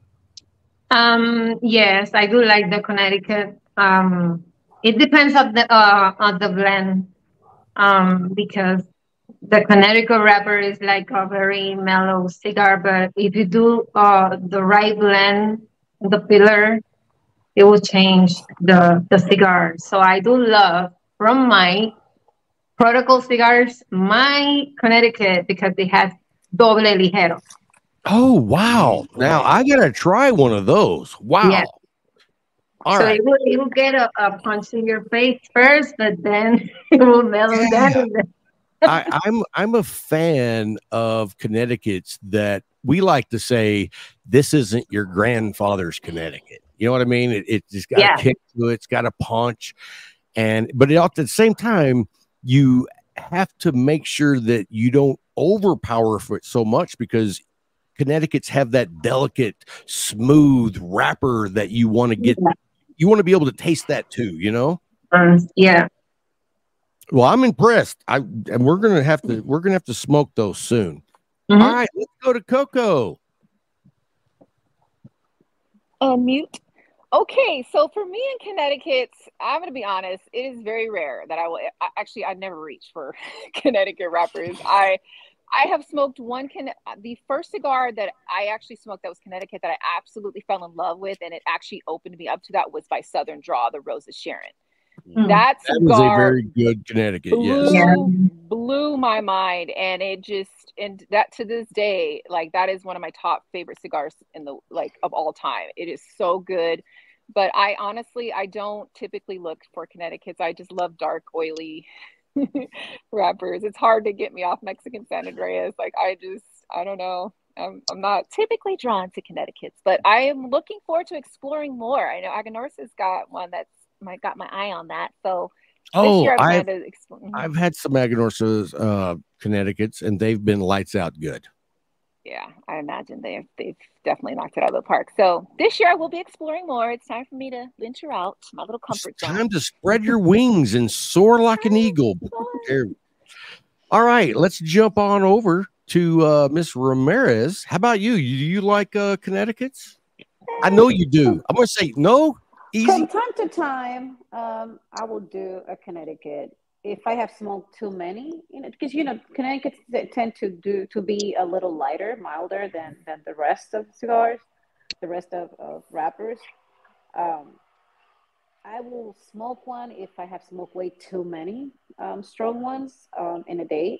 Um, yes, I do like the Connecticut. Um, it depends on the uh on the blend. Um, because the Connecticut wrapper is like a very mellow cigar, but if you do uh the right blend, the filler, it will change the the cigar. So I do love from my protocol cigars, my Connecticut because it has doble ligero.
Oh, wow. Now I got to try one of those. Wow.
Yeah.
All
so
right.
it will, it will get a, a punch in your face first, but then it will mellow
Yeah.
down.
I, I'm I'm a fan of Connecticut's that we like to say this isn't your grandfather's Connecticut. You know what I mean? It, it's just got
Yeah.
a kick to it. It's got a punch, and but it, at the same time, you have to make sure that you don't overpower for it so much because Connecticut's have that delicate, smooth wrapper that you want to get. You want to be able to taste that too. You know.
Um, yeah.
Well, I'm impressed. I and we're gonna have to we're gonna have to smoke those soon.
Mhm.
All right, let's go to Coco.
Unmute. Okay, so for me in Connecticut, I'm going to be honest, it is very rare that I will I, actually I never reach for Connecticut wrappers. I I have smoked one Conne- the first cigar that I actually smoked that was Connecticut that I absolutely fell in love with and it actually opened me up to that was by Southern Draw, the Rose of Sharon.
Mm.
That
That was a
cigar
very good Connecticut.
blew,
Yes.
Yeah.
blew my mind and it just and that to this day like that is one of my top favorite cigars in the like of all time. It is so good, but I honestly I don't typically look for Connecticut's. I just love dark oily wrappers. It's hard to get me off Mexican San Andreas. Like I just I don't know. I'm, I'm not typically drawn to Connecticut's, but I am looking forward to exploring more. I know Aganorsa's got one that's my got my eye on that. So this
Oh,
year I
I've
plan to explore. Mhm.
I've had some Aganorsa's uh, Connecticut's, and they've been lights out good.
Yeah, I imagine they've they've definitely knocked it out of the park. So this year I will be exploring more. It's time for me to venture out my little
It's
comfort zone.
time to spread your wings and soar like an eagle. There. All right, let's jump on over to uh, Miss Ramirez. How about you? Do you like uh, Connecticut's? I know you do. I'm going to say no. Easy.
From time to time, um, I will do a Connecticut if I have smoked too many. You know, because you know Connecticut's they tend to do to be a little lighter, milder than than the rest of cigars, the rest of, of wrappers. Um, I will smoke one if I have smoked way too many um, strong ones um, in a day.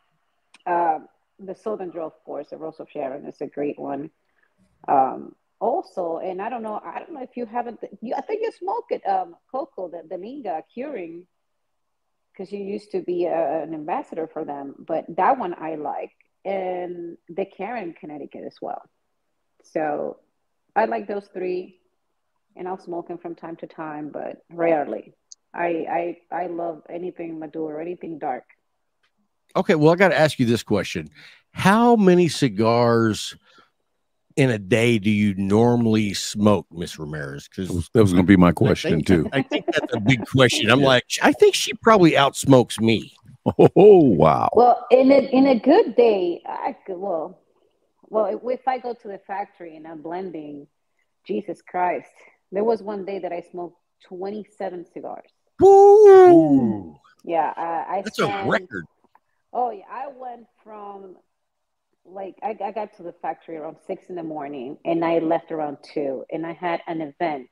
Um, the Southern Draw, of course, the Rose of Sharon is a great one. Um, also, and I don't know, I don't know if you haven't, you, I think you smoke it, um, Coco, the, the Linga curing, because you used to be a, an ambassador for them. But that one I like, and the Karen, Connecticut as well. So I like those three. And I'll smoke them from time to time, but rarely. I I I love anything Maduro, anything dark.
Okay, well, I got to ask you this question: how many cigars in a day do you normally smoke, Miss Ramirez? Because
that was going to be my question
I think,
too.
I think that's a big question. I'm yeah. like, I think she probably outsmokes me.
Oh wow!
Well, in a in a good day, I could well, well if I go to the factory and I'm blending, Jesus Christ. There was one day that I smoked twenty-seven cigars.
Woo!
Yeah, I, I
that's
spent,
a record.
Oh yeah, I went from like I, I got to the factory around six in the morning, and I left around two, and I had an event.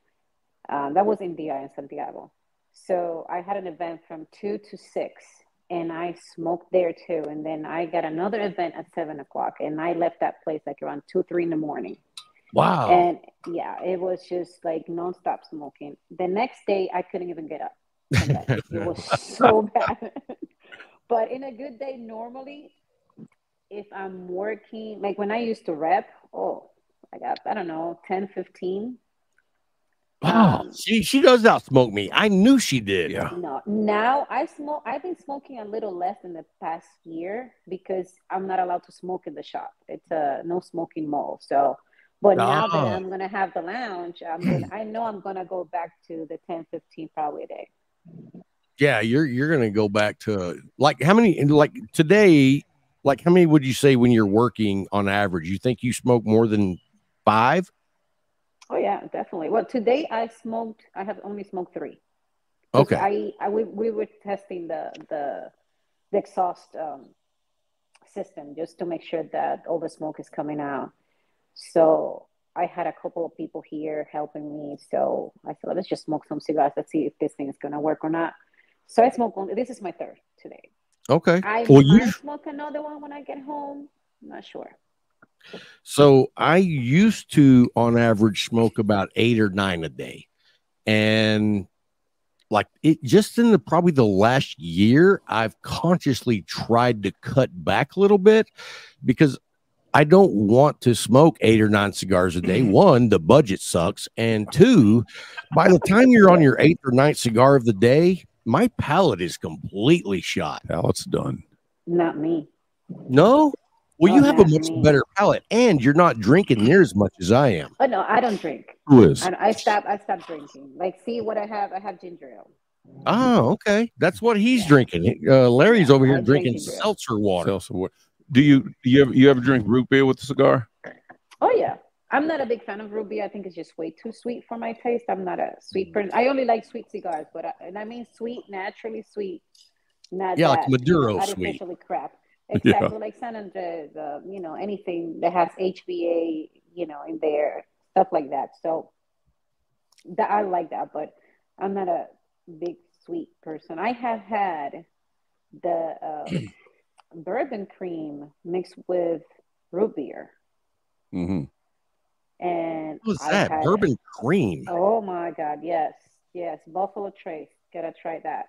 Um, that was in D I in Santiago, so I had an event from two to six, and I smoked there too, and then I got another event at seven o'clock, and I left that place like around two, three in the morning.
Wow.
And yeah, it was just like nonstop smoking. The next day, I couldn't even get up from that. It was so bad. But in a good day, normally, if I'm working, like when I used to rep, oh, I got, I don't know, ten, fifteen.
Oh, um, she, she does outsmoke me. I knew she did.
Yeah.
No, now I smoke, I've been smoking a little less in the past year because I'm not allowed to smoke in the shop. It's a no smoking mall. So, but now
oh.
that I'm going to have the lounge, I'm gonna, I know I'm going to go back to the ten, fifteen probably a day.
Yeah, you're you're going to go back to like how many like today, like how many would you say when you're working on average? You think you smoke more than five?
Oh yeah, definitely. Well, today I smoked, I have only smoked three.
Okay.
I, I we, we were testing the the, the exhaust um, system just to make sure that all the smoke is coming out. So I had a couple of people here helping me. So I said, let's just smoke some cigars. Let's see if this thing is going to work or not. So I smoked one. This is my third today.
Okay.
I
well,
might
you...
smoke another one when I get home. I'm not sure.
So I used to, on average, smoke about eight or nine a day. And like it just in the probably the last year, I've consciously tried to cut back a little bit because I don't want to smoke eight or nine cigars a day. One, the budget sucks. And two, by the time you're on your eighth or ninth cigar of the day, my palate is completely shot.
Palate's done.
Not me.
No? Well,
oh,
you have a much
me.
better palate, and you're not drinking near as much as I am.
Oh, no, I don't drink.
Who is?
I, I stopped I stopped drinking. Like, see what I have? I have ginger ale.
Oh, okay. That's what he's yeah. drinking. Uh, Larry's
yeah,
over here
I
drinking
drink
seltzer water.
Seltzer water. Do you do you ever you ever drink root beer with the cigar?
Oh yeah, I'm not a big fan of root beer. I think it's just way too sweet for my taste. I'm not a sweet person. I only like sweet cigars, but I, and I mean sweet, naturally sweet, not
yeah,
that,
like Maduro
you know,
sweet.
Artificially crap. Exactly,
yeah.
like San Andres, uh, you know, anything that has H V A, you know, in there, stuff like that. So that I like that, but I'm not a big sweet person. I have had the uh, bourbon cream mixed with root beer.
Mm-hmm.
And
what's
I
that?
had,
Bourbon cream.
Oh my God, yes, yes, Buffalo Trace. Gotta try that.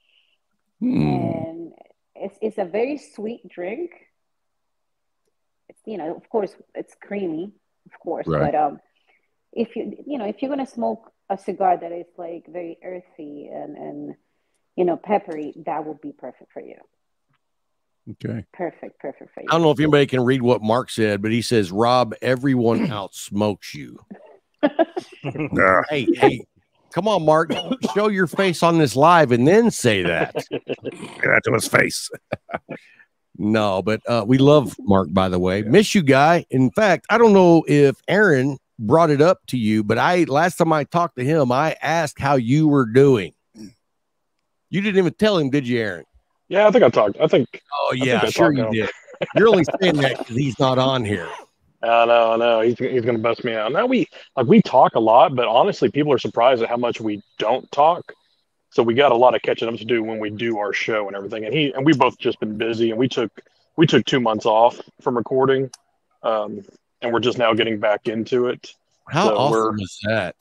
Mm.
And it's it's a very sweet drink. It's you know, of course, it's creamy, of course,
Right.
but um, if you you know if you're gonna smoke a cigar that is like very earthy and and you know peppery, that would be perfect for you.
Okay.
Perfect, perfect for you.
I don't know if anybody can read what Mark said, but he says, Rob, everyone outsmokes you.
Nah.
Hey, hey, come on, Mark. Show your face on this live and then say that.
Get that to his face.
No, but uh, we love Mark, by the way. Miss you, guy. In fact, I don't know if Aaron brought it up to you, but I last time I talked to him, I asked how you were doing. You didn't even tell him, did you, Aaron?
Yeah, I think I talked. I think.
Oh,
I
yeah,
think I
sure
talked
you
to him.
did. You're only saying that because he's not on here.
I know, I know. He's he's gonna bust me out. Now we like we talk a lot, but honestly, people are surprised at how much we don't talk. So we got a lot of catching up to do when we do our show and everything. And he and we both just been busy, and we took we took two months off from recording, um, and we're just now getting back into it.
How
so
awesome
we're,
was that?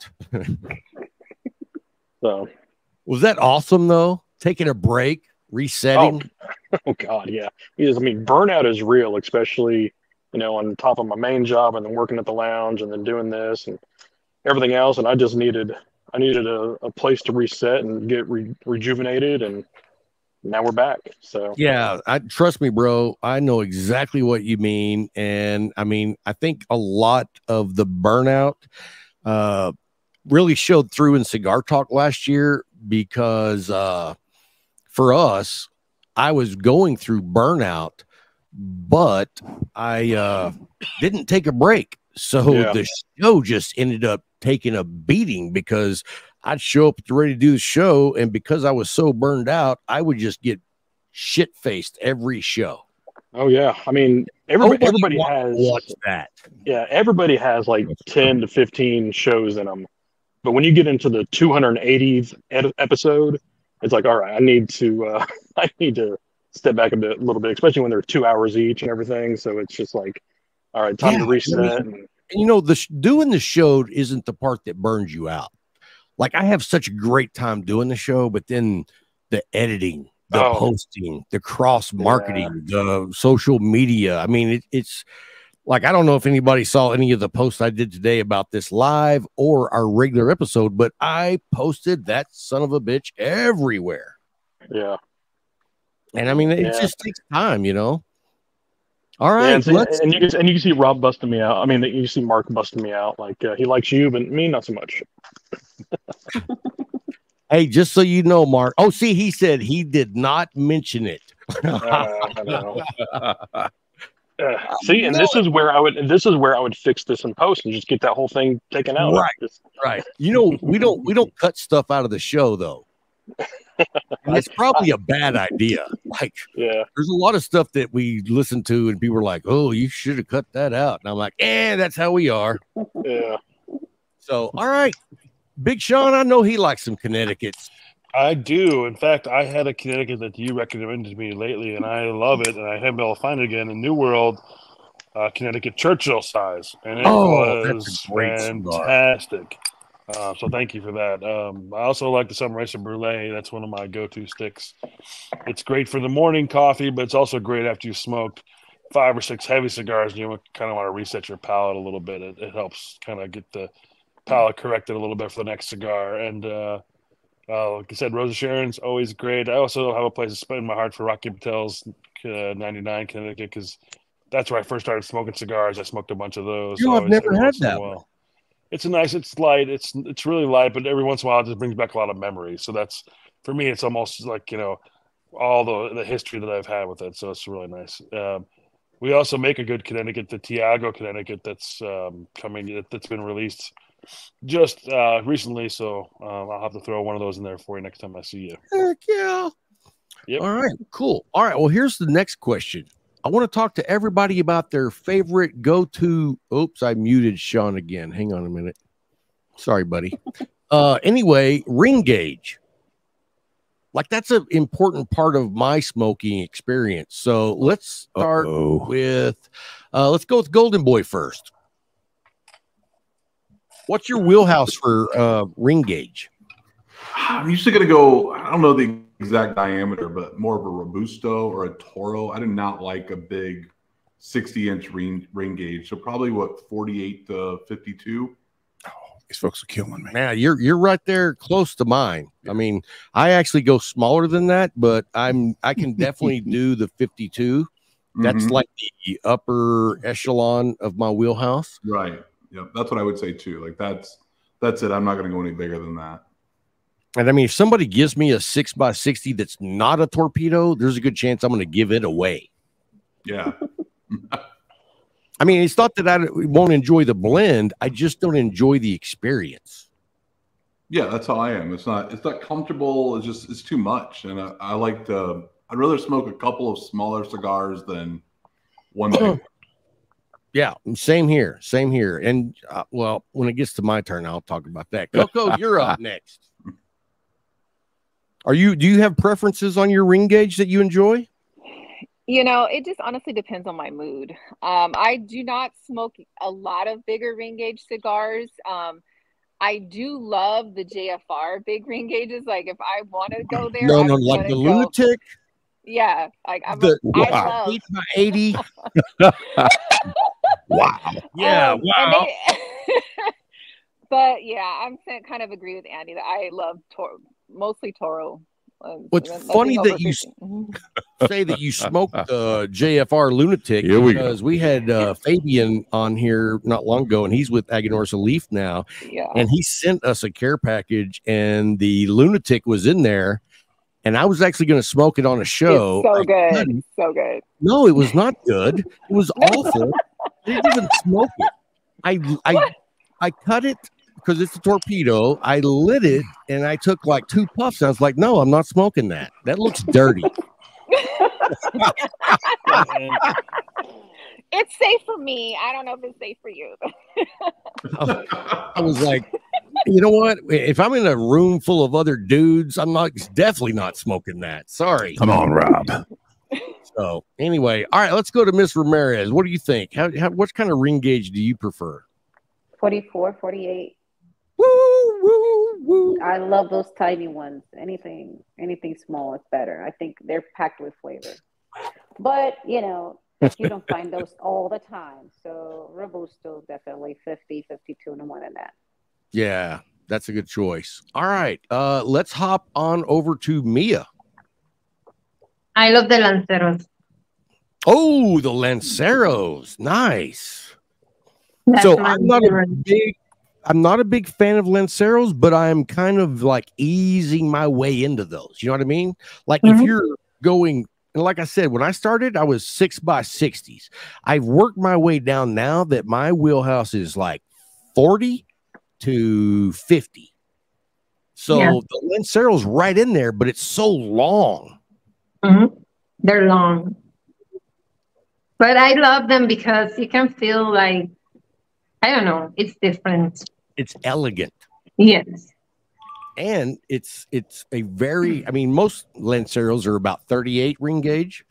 So
was that awesome though? Taking a break, resetting.
Oh, oh God, yeah. Because I mean, burnout is real, especially you know on top of my main job and then working at the lounge and then doing this and everything else. And I just needed I needed a, a place to reset and get re- rejuvenated, and now we're back. So
yeah, I trust me, bro. I know exactly what you mean, and I mean, I think a lot of the burnout uh, really showed through in Cigar Talk last year because uh, for us, I was going through burnout, but I uh, didn't take a break, so
Yeah.
the show just ended up taking a beating because I'd show up ready to do the show, and because I was so burned out, I would just get shit faced every show.
Oh yeah, I mean everybody
Nobody
everybody
wants
has
to watch that.
yeah everybody has like ten to fifteen shows in them, but when you get into the two hundred eightieth ed- episode, it's like all right, I need to uh, I need to step back a bit, a little bit, especially when they're two hours each and everything. So it's just like all right, time
Yeah,
to reset.
I mean,
and,
you know, the sh- doing the show isn't the part that burns you out. Like I have such a great time doing the show, but then the editing, the
Oh.
posting, the cross marketing, the social media. I mean, it, it's like I don't know if anybody saw any of the posts I did today about this live or our regular episode, but I posted that son of a bitch everywhere.
yeah,
And I mean, it
Yeah.
just takes time, you know. All
yeah,
right,
and, see,
let's.
and you can and you can see Rob busting me out. I mean, you see Mark busting me out. Like uh, he likes you, but me not so much.
Hey, just so you know, Mark. Oh, see, he said he did not mention it.
Uh, I know. Uh, see, and this is where I would this is where I would fix this in post and just get that whole thing taken out.
Right.
Just-
Right. You know, we don't we don't cut stuff out of the show though. And it's probably a bad idea. Like
yeah,
there's a lot of stuff that we listen to and people are like, oh, you should have cut that out. And I'm like, eh, that's how we are.
yeah.
So all right. Big Sean, I know he likes some Connecticut's.
I do. In fact, I had a Connecticut that you recommended to me lately, and I love it. And I haven't been able to find it again. In New World, uh, Connecticut Churchill size, and it
Oh, that's
was
a great cigar.
fantastic. Uh, so thank you for that. Um, I also like the Summer Rice and Brulee. That's one of my go-to sticks. It's great for the morning coffee, but it's also great after you smoked five or six heavy cigars and you kind of want to reset your palate a little bit. It, it helps kind of get the palate corrected a little bit for the next cigar. And uh, uh, like I said, Rosa Sharon's always great. I also have a place in my heart for Rocky Patel's uh, ninety-nine Connecticut because that's where I first started smoking cigars. I smoked a bunch of those.
You know,
so
I've
always-
never
every
had
once in a
that
while. It's a nice, it's light, it's it's really light, but every once in a while it just brings back a lot of memories. So that's for me, it's almost like, you know, all the the history that I've had with it. So it's really nice. Um, we also make a good Connecticut, the Tiago Connecticut, that's um, coming, that's been released just uh, recently. So um, I'll have to throw one of those in there for you next time I see you.
Heck yeah.
Yep.
All right, cool. All right. Well, here's the next question. I want to talk to everybody about their favorite go-to. Oops, I muted Sean again. Hang on a minute. Sorry, buddy. Uh, anyway, ring gauge. Like that's an important part of my smoking experience. So let's start
Uh-oh.
with, uh, let's go with Golden Boy first. What's your wheelhouse for uh, ring gauge?
I'm usually going to go, I don't know the exact diameter, but more of a Robusto or a Toro. I do not like a big sixty inch ring ring gauge. So probably what forty-eight to fifty-two.
Oh, these folks are killing me.
Man, you're you're right there close to mine. I mean, I actually go smaller than that, but I'm I can definitely do the fifty-two. That's
Mhm.
like the upper echelon of my wheelhouse.
Right. Yeah, that's what I would say too. Like that's that's it. I'm not going to go any bigger than that.
And I mean, if somebody gives me a six by sixty that's not a torpedo, there's a good chance I'm going to give it away.
Yeah.
I mean, it's not that I won't enjoy the blend. I just don't enjoy the experience.
Yeah, that's how I am. It's not it's not comfortable. It's just it's too much. And I, I like to I'd rather smoke a couple of smaller cigars than one big one.
Yeah, same here. Same here. And uh, well, when it gets to my turn, I'll talk about that. Coco, you're up next. Are you do you have preferences on your ring gauge that you enjoy?
You know, it just honestly depends on my mood. Um, I do not smoke a lot of bigger ring gauge cigars. Um, I do love the J F R big ring gauges. Like if I want to go there,
No,
I'm
no, like the
gonna go.
lunatic.
Yeah, like I'm.
The,
A, I
wow,
love.
eight by eighty. Wow. Yeah.
Um, and
Wow.
they- but yeah, I'm saying- kind of agree with Andy that I love Toro, mostly Toro. Um,
What's
nothing
funny
over
that you
fifty. Mhm.
say that you smoked the J F R lunatic
Here we go.
because we had uh, Fabian on here not long ago, and he's with Aganorsa Leaf now,
Yeah.
and he sent us a care package, and the lunatic was in there, and I was actually going to smoke it on a show.
It's so
I
good.
couldn't.
So good.
No, it was not good. It was awful. I didn't even smoke it. I I I cut it because it's a torpedo. I lit it and I took like two puffs. I was like, no, I'm not smoking that. That looks dirty.
It's safe for me. I don't know if it's safe for you.
I was like, you know what? If I'm in a room full of other dudes, I'm not definitely not smoking that. Sorry.
Come on, Rob.
So anyway, all right, let's go to Miss Ramirez. What do you think? How, how what kind of ring gauge do you prefer?
forty-four, forty-eight.
Woo, woo, woo.
I love those tiny ones. Anything, anything small is better. I think they're packed with flavor. But you know, you don't find those all the time. So Robusto definitely fifty, fifty-two, and one in that.
Yeah, that's a good choice. All right, uh, let's hop on over to Mia.
I love the Lanceros.
Oh, the Lanceros, nice.
That's
So
my
I'm not a
favorite.
big, I'm not a big fan of Lanceros, but I'm kind of like easing my way into those. You know what I mean? Like if
Mhm.
you're going, and like I said, when I started, I was six by sixties. I've worked my way down now that my wheelhouse is like forty to fifty. So
Yeah.
the Lancero's right in there, but it's so long.
Mhm. They're long. But I love them because you can feel like, I don't know, it's different.
It's elegant.
Yes.
And it's it's a very, I mean, most Lanceros are about thirty-eight ring gauge.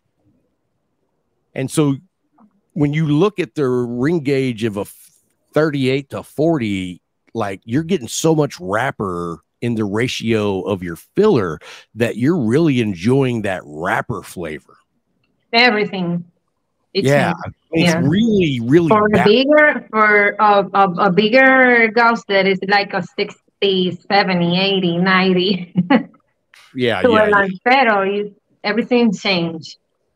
And so when you look at the ring gauge of a thirty-eight to forty, like you're getting so much wrapper in the ratio of your filler that you're really enjoying that wrapper flavor.
Everything. It's
Yeah. It's
Yeah.
really, really
for a
bad.
bigger, for a, a, a bigger gauss that is like a sixty, seventy, eighty, ninety.
Yeah,
To
yeah,
a
yeah.
Lancero, you, everything changed.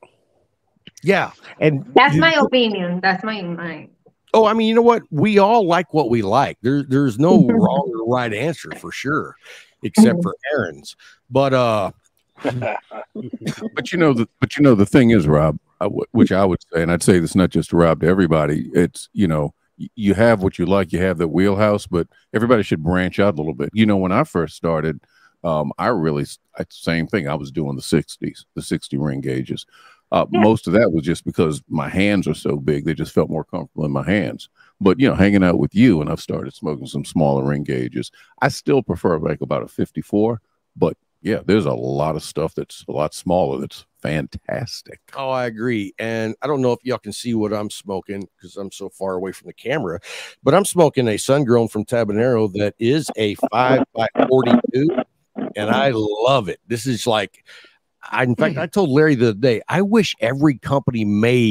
Yeah. And
That's
you-
my opinion. That's my my.
Oh, I mean, you know what? We all like what we like. There, there's no wrong or right answer for sure, except for Aaron's. But uh,
But you know, the, but you know, the thing is, Rob, I w- which I would say, and I'd say this not just to Rob, to everybody. It's, you know, y- you have what you like, you have the wheelhouse, but everybody should branch out a little bit. You know, when I first started, um, I really I, same thing. I was doing the sixties, the sixty ring gauges. Uh,
Yeah.
Most of that was just because my hands are so big; they just felt more comfortable in my hands. But you know, hanging out with you, and I've started smoking some smaller ring gauges. I still prefer like about a fifty-four, but yeah, there's a lot of stuff that's a lot smaller that's fantastic.
oh, I agree. And I don't know if y'all can see what I'm smoking because I'm so far away from the camera, but I'm smoking a sun grown from Tabanero that is a five by forty-two, and I love it. This is like, I, in fact, I told Larry the other day, I wish every company made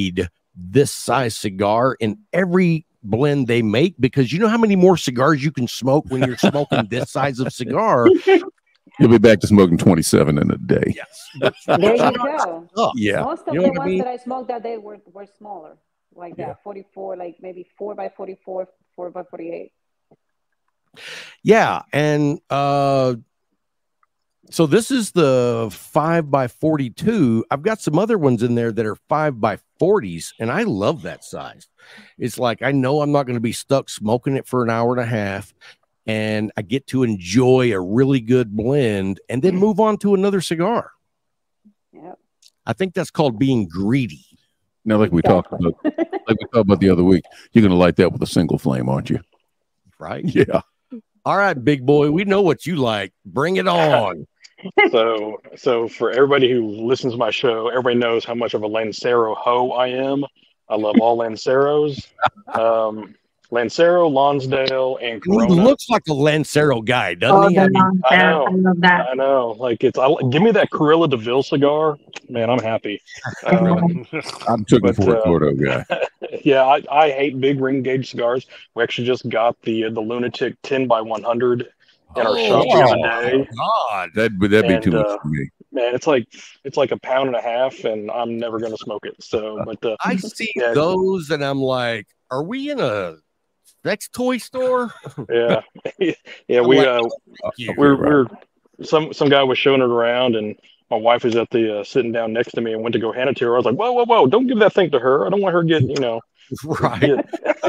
this size cigar in every blend they make, because you know how many more cigars you can smoke when you're smoking this size of cigar.
You'll be back to smoking twenty-seven in a day.
Yes.
There you go.
Oh, yeah.
Most of
You know
the
what I
ones
mean?
that I smoked that day were, were smaller, like
Yeah.
that, forty-four, like maybe four by forty-four, four by forty-eight.
Yeah. And uh, so this is the five by forty-two. I've got some other ones in there that are five by forties, and I love that size. It's like I know I'm not going to be stuck smoking it for an hour and a half, and I get to enjoy a really good blend and then move on to another cigar.
Yep.
I think that's called being greedy.
Now, like we talked about, like we talked about the other week, you're going to light that with a single flame, aren't you?
Right?
Yeah.
All right, big boy. We know what you like. Bring it on.
So, so for everybody who listens to my show, everybody knows how much of a Lancero hoe I am. I love all Lanceros, um, Lancero, Lonsdale, and
He
Corona.
looks like a Lancero guy, doesn't
Oh,
he?
the
I mean,
long
I
tail.
know,
I love that.
I know. Like it's, I, give me that Corilla de Ville cigar, man. I'm happy. Um,
I'm looking
But,
for a
uh,
Gordo guy.
yeah, I, I hate big ring gauge cigars. We actually just got the the Lunatic ten by one hundred in our shop the other day.
God.
That would that be
And,
too much
uh,
for me.
Man, it's like it's like a pound and a half, and I'm never gonna smoke it. So, but uh,
I see
yeah,
those and I'm like, are we in a sex toy store?
yeah, yeah.
I'm
We
like,
uh,
fuck you.
we're we're some some guy was showing it around, and my wife was at the uh, sitting down next to me and went to go hand it to her. I was like, whoa, whoa, whoa! Don't give that thing to her. I don't want her getting, you know,
Right.
get-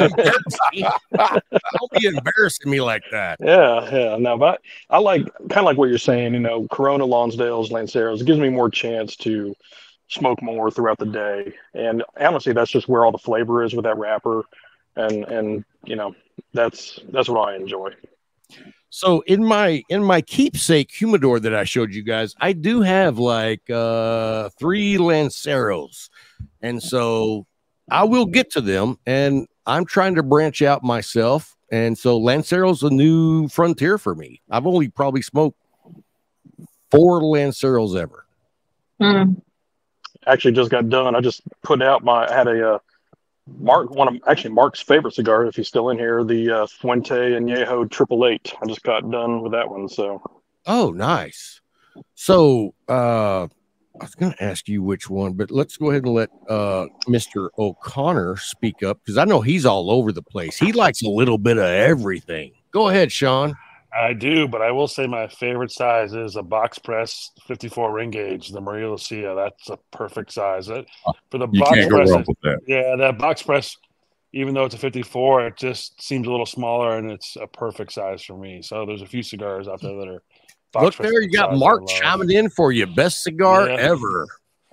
Don't be embarrassing me like that.
yeah, yeah. No, but I, I like kind of like what you're saying. You know, Corona, Lonsdales, Lanceros. It gives me more chance to smoke more throughout the day, and honestly, that's just where all the flavor is with that wrapper, and and you know, that's that's what I enjoy.
So in my in my keepsake humidor that I showed you guys, I do have like uh three Lanceros, and so I will get to them. And I'm trying to branch out myself, and so Lancero's a new frontier for me. I've only probably smoked four Lanceros ever.
Mm.
Actually, just got done. I just put out my I had a uh, Mark one of actually Mark's favorite cigar, if he's still in here, the uh, Fuente Añejo Triple Eight. I just got done with that one. So
Oh, nice. So uh I was going to ask you which one, but let's go ahead and let uh Mister O'Connor speak up, because I know he's all over the place. He likes a little bit of everything. Go ahead, Sean.
I do, but I will say my favorite size is a box press fifty-four ring gauge, the Maria Lucia. That's a perfect size. It, for the
You
box
can't go
press,
wrong with that.
yeah, that box press, even though it's a fifty-four, it just seems a little smaller, and it's a perfect size for me. So there's a few cigars out there that are box
Look
press
there, you got
size I
Mark
love.
chiming in for you. Best cigar
Yeah.
ever.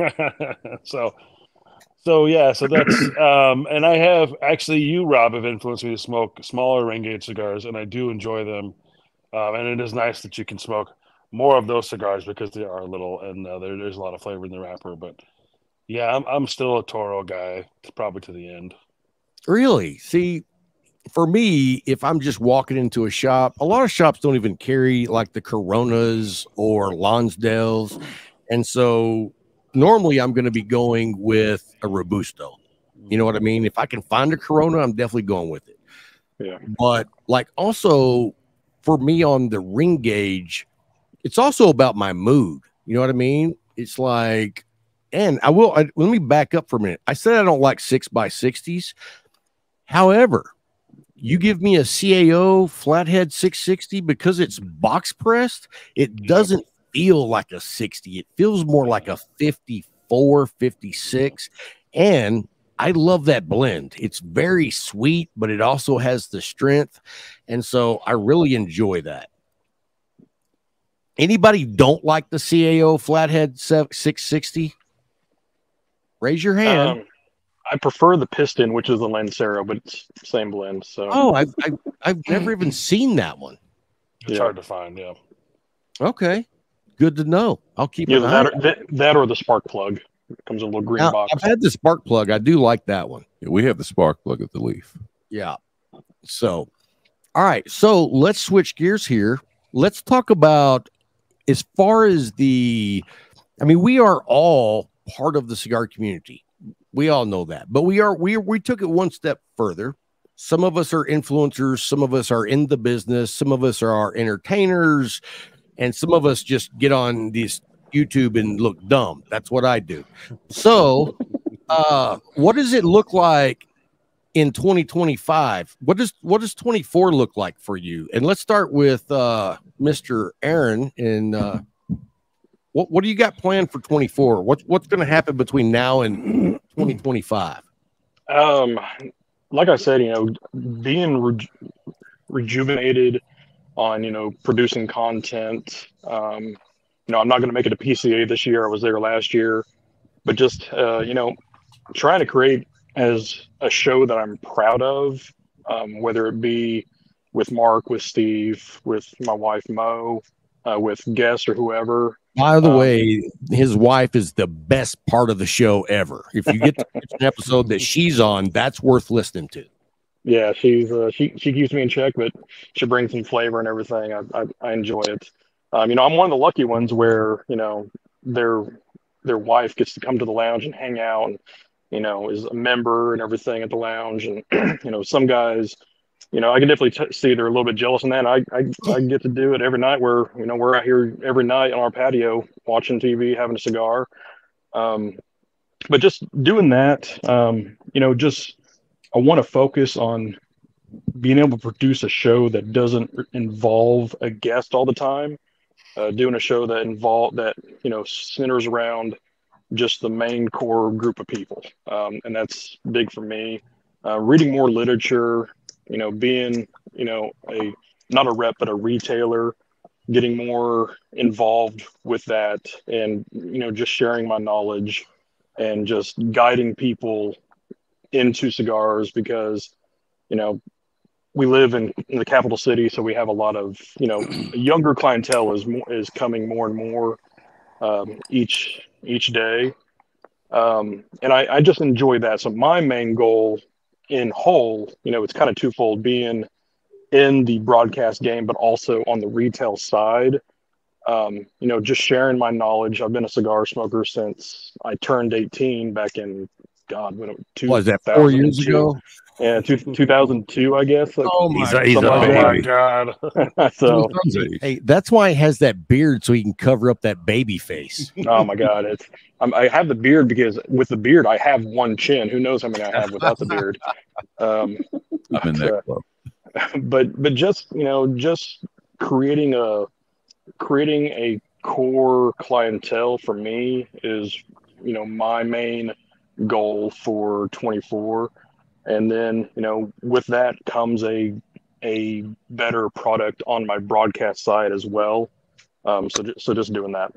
so so yeah so that's um and I have actually you Rob have influenced me to smoke smaller ring gauge cigars, and I do enjoy them, um, and it is nice that you can smoke more of those cigars because they are little, and uh, there, there's a lot of flavor in the wrapper. But yeah, I'm, I'm still a Toro guy, probably to the end.
Really? See, for me, if I'm just walking into a shop, a lot of shops don't even carry like the Coronas or Lonsdales. And so normally I'm going to be going with a Robusto. You know what I mean? If I can find a Corona, I'm definitely going with it.
yeah,
But like also for me on the ring gauge, it's also about my mood. You know what I mean? It's like, and I will, I, let me back up for a minute. I said I don't like six by sixties. However, you give me a C A O flathead six sixty, because it's box pressed, it doesn't feel like a sixty. It feels more like a fifty-four, fifty-six. And I love that blend. It's very sweet, but it also has the strength. And so I really enjoy that. Anybody don't like the C A O flathead six sixty? Raise your hand.
um, I prefer the Piston, which is the Lancero, but it's same blend. So
Oh, I've, I've, I've never even seen that one.
It's
Yeah.
hard to find. Yeah.
Okay. Good to know. I'll keep
either
an
that
eye.
or, that, that or the spark plug. It comes in a little green
Now,
box.
I've had the spark plug. I do like that one.
Yeah, we have the spark plug at the Leaf.
Yeah. So, all right. So let's switch gears here. Let's talk about, as far as the, I mean, we are all part of the cigar community. We all know that. But we are we we took it one step further. Some of us are influencers, some of us are in the business, some of us are our entertainers, and some of us just get on this YouTube and look dumb. That's what I do. So, uh, what does it look like in twenty twenty-five? What does what does twenty-four look like for you? And let's start with uh, Mister Aaron. And uh, what what do you got planned for twenty-four? What's what's going to happen between now and twenty twenty-five?
Um, like I said, you know, being re- rejuvenated on, you know, producing content. Um, you know, I'm not going to make it a P C A this year. I was there last year, but just, uh, you know, trying to create as a show that I'm proud of, um, whether it be with Mark, with Steve, with my wife, Mo, uh, with guests or whoever.
By the
Um,
way, his wife is the best part of the show ever. If you get to catch an episode that she's on, that's worth listening to.
Yeah, she's uh, she she keeps me in check, but she brings some flavor and everything. I I, I enjoy it. Um, you know, I'm one of the lucky ones where, you know, their their wife gets to come to the lounge and hang out, and, you know, is a member and everything at the lounge. And you know, some guys, you know, I can definitely t- see they're a little bit jealous in that. I, I I get to do it every night. Where, you know, we're out here every night on our patio watching T V, having a cigar. Um, but just doing that, um, you know, just I want to focus on being able to produce a show that doesn't involve a guest all the time. Uh, doing a show that involve that, you know, centers around just the main core group of people, um, and that's big for me. Uh, reading more literature, you know, being, you know, a not a rep but a retailer, getting more involved with that, and, you know, just sharing my knowledge and just guiding people into cigars, because, you know, we live in, in the capital city, so we have a lot of, you know, younger clientele is more, is coming more and more um, each each day, um, and I, I just enjoy that. So my main goal in whole, you know, it's kind of twofold: being in the broadcast game, but also on the retail side. Um, you know, just sharing my knowledge. I've been a cigar smoker since I turned eighteen back in, God, when it
Was that four years ago?
Yeah, two, two thousand two, I guess. Like,
Oh my,
He's a, he's a,
something
oh
like
my God.
that. So,
hey, that's why he has that beard, so he can cover up that baby face.
oh my God, it's I'm, I have the beard because with the beard I have one chin. Who knows how many I have without the beard? Um,
I'm in that club.
but but just, you know, just creating a creating a core clientele for me is, you know, my main goal for twenty-four. And then, you know, with that comes a a better product on my broadcast side as well. Um, so so just doing that.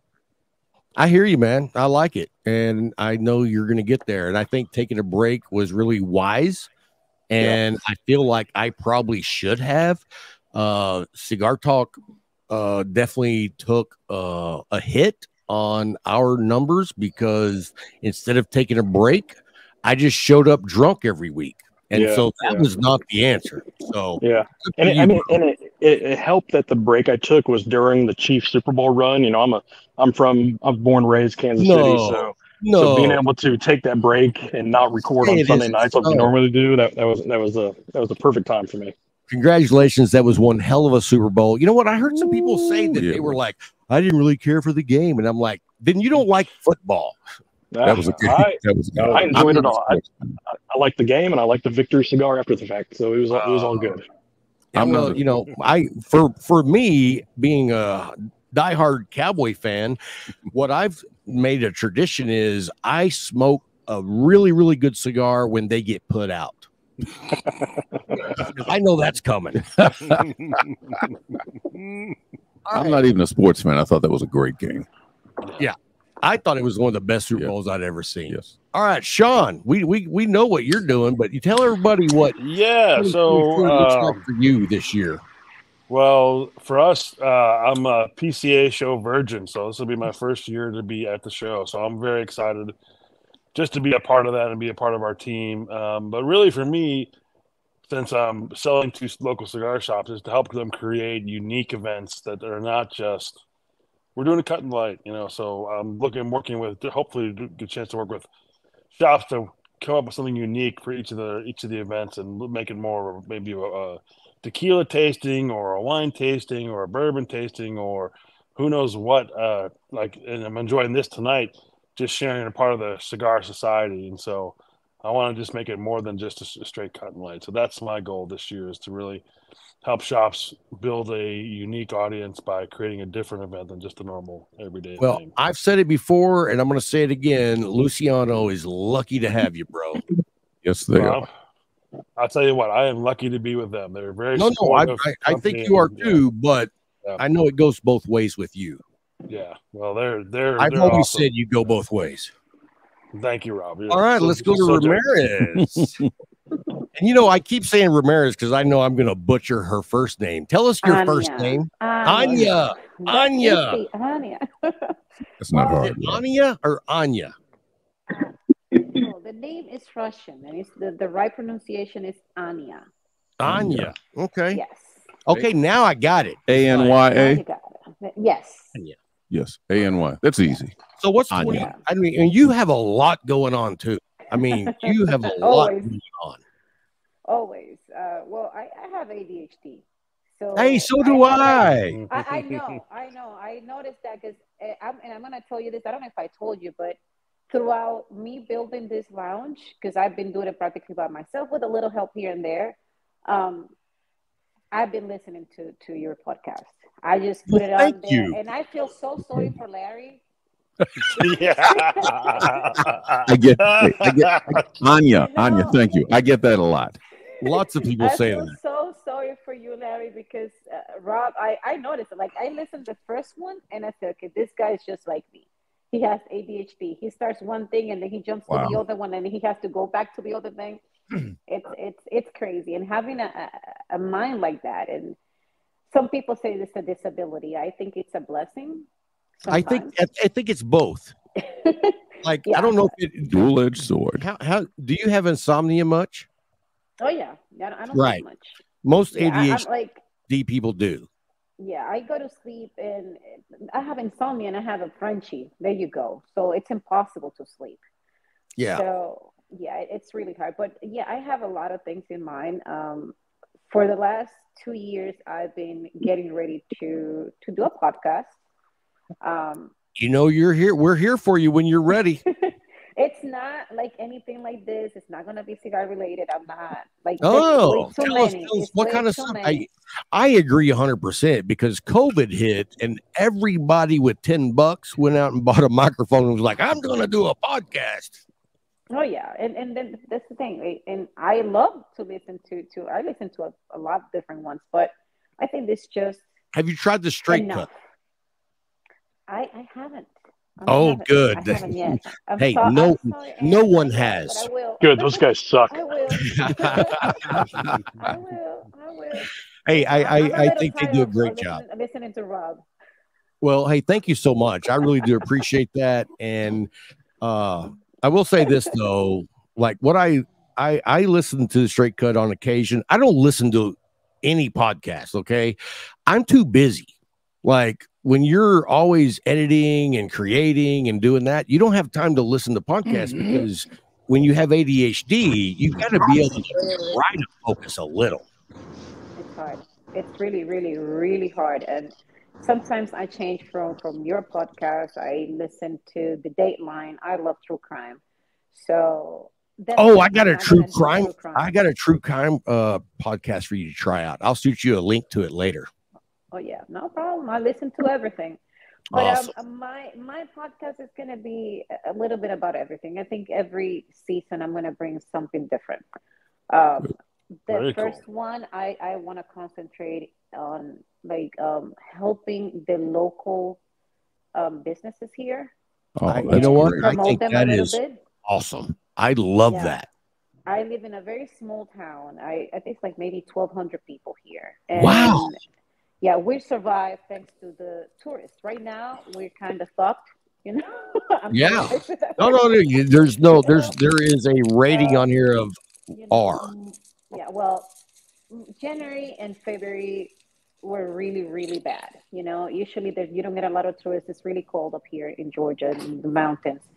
I hear you, man. I like it, and I know you're going to get there. And I think taking a break was really wise. And yeah. I feel like I probably should have. Uh, Cigar Talk uh, definitely took uh, a hit on our numbers, because instead of taking a break, I just showed up drunk every week. And yeah, so that yeah. was not the answer. So
yeah, and it, you, I mean, and it, it, it helped that the break I took was during the Chiefs Super Bowl run. You know, I'm a I'm from I'm born and raised Kansas no, City, so
no.
so being able to take that break and not record on
it
Sunday nights like
so.
we normally do, that that was that was a that was the perfect time for me.
Congratulations, that was one hell of a Super Bowl. You know what? I heard some people say that
yeah.
they were like, I didn't really care for the game, and I'm like, then you don't like football.
That was a good.
I,
that was good.
I enjoyed it all. I, I like the game, and I like the victory cigar after the fact. So it was it was all good.
Yeah, well, you know, I for for me being a diehard Cowboy fan, what I've made a tradition is I smoke a really really good cigar when they get put out. I know that's coming.
I'm not even a sports fan. I thought that was a great game.
Yeah. I thought it was one of the best Super Bowls yeah. I'd ever seen. Yes. All right, Sean, we we we know what you're doing, but you tell everybody what.
Yeah. So
looks
uh,
like for you this year.
Well, for us, uh, I'm a P C A show virgin, so this will be my first year to be at the show. So I'm very excited just to be a part of that and be a part of our team. Um, but really, for me, since I'm selling to local cigar shops, is to help them create unique events that are not just. We're doing a cut and light, you know, so I'm looking, working with, hopefully get a chance to work with shops to come up with something unique for each of the each of the events and make it more of maybe a, a tequila tasting or a wine tasting or a bourbon tasting or who knows what. Uh, like, and I'm enjoying this tonight, just sharing a part of the cigar society, and so I want to just make it more than just a, a straight cut and light. So that's my goal this year, is to really help shops build a unique audience by creating a different event than just a normal everyday
Well,
thing.
I've said it before, and I'm going to say it again. Luciano is lucky to have you, bro.
Yes, they
Well,
are.
I'll tell you what, I am lucky to be with them. They're very
No, no, I,
supportive.
I, I think
company
you are
and, yeah,
too, but
yeah,
I know it goes both ways with you.
yeah. Well, they're they're
I've
they're
always
awesome.
said you go both ways.
Thank you, Rob. You're
All right,
so-
let's go to
so generous.
Ramirez. And you know, I keep saying Ramirez because I know I'm going to butcher her first name. Tell us your first
Anya.
name.
Anya.
Anya.
That's
Anya.
easy, Anya.
That's not
Well,
hard.
Is it Anya or Anya?
No, the name is Russian, and it's the, the right pronunciation is Anya.
Anya. Okay.
Yes.
Okay, now I got it.
A N Y
Now
A.
you got it. Yes.
Anya.
Yes, A N Y. That's easy.
So what's
Anya.
twenty? I mean, and you have a lot going on too. I mean, you have a lot
Always.
going on.
Always. Uh, well, I, I have A D H D. So
Hey, so do I.
I, I know, I know. I noticed that because I'm, and I'm going to tell you this. I don't know if I told you, but throughout me building this lounge, because I've been doing it practically by myself with a little help here and there, um, I've been listening to to your podcast. I just put
Well,
it
thank
on there,
you.
and I feel so sorry for Larry.
Yeah.
I get, I get Anya.
I
Anya,
know.
thank you. I get that a lot.
Lots of people
I
say
feel
that.
so sorry for you, Larry, because uh, Rob, I, I noticed it. Like, I listened to the first one, and I said, okay, this guy is just like me. He has A D H D. He starts one thing, and then he jumps to the
Wow.
other one, and then he has to go back to the other thing. It's it's it's crazy. And having a, a, a mind like that, and some people say it's a disability. I think it's a blessing.
I think I, I think it's both. Like
Yeah.
I don't know if it,
Dual-edged sword.
how how do you have insomnia much?
Oh yeah, yeah. I don't
Right.
sleep much.
Most
Yeah, I,
A D
I'm
H D
like
people do.
yeah. I go to sleep, and I have insomnia, and I have a Frenchie. There you go. So it's impossible to sleep.
Yeah.
So yeah, it- it's really hard. But yeah, I have a lot of things in mind. Um, for the last two years, I've been getting ready to to do a podcast. Um,
You know you're here. We're here for you when you're ready.
it's not like anything like this. It's not gonna be cigar related. I'm not like
Oh,
it's way too
tell us,
many.
tell us
It's
what
way
kind of
too
stuff. I,
many.
I agree one hundred percent because COVID hit and everybody with ten bucks went out and bought a microphone and was like, I'm going to do a podcast.
Oh yeah, and and then that's the thing. right? And I love to listen to to. I listen to a, a lot of different ones, but I think this just
Have you tried the straight
enough.
cut?
I I haven't. I
Oh,
haven't.
good.
I haven't yet. I'm
Hey,
so-
no-
I'm sorry,
no
Aaron,
one
not yet, but
has.
I will.
Good. Those guys suck.
I will. I will. I will.
Hey, I, I,
I'm a
I
little
think they
tired
do a
of
great
listening,
job.
listening to Rob.
Well, hey, thank you so much. I really do appreciate that. And uh, I will say this though, like what I I I listen to the straight cut on occasion. I don't listen to any podcast. Okay, I'm too busy. Like when you're always editing and creating and doing that, you don't have time to listen to podcasts because when you have A D H D, you've got to be able to try to focus a little.
It's hard. It's really, really, really hard. And sometimes I change from from your podcast. I listen to the Dateline. I love true crime. So that's
Oh, I
something
got a
I'm
true
gonna do,
crime.
true crime.
I got a true crime uh podcast for you to try out. I'll shoot you a link to it later.
Oh yeah, no problem. I listen to everything. But
Awesome.
um, my my podcast is going to be a little bit about everything. I think every season I'm going to bring something different. Um, the
Very
first
cool.
one I I want to concentrate on like um, helping the local um, businesses here.
Oh,
I- you
that's
know what?
great.
I
Promote
think
them
that
a little
is
bit.
awesome. I love
Yeah.
that.
I live in a very small town. I, I think it's like maybe twelve hundred people here. And
Wow.
yeah, we survive thanks to the tourists. Right now, we're kind of fucked, you know? I'm
Yeah.
sorry for that.
No, no, no. you- There's no, there's, there is a rating on here of
You know,
R.
mm, Yeah, well, mm, January and February were really, really bad. You know, usually there, you don't get a lot of tourists. It's really cold up here in Georgia, in the mountains.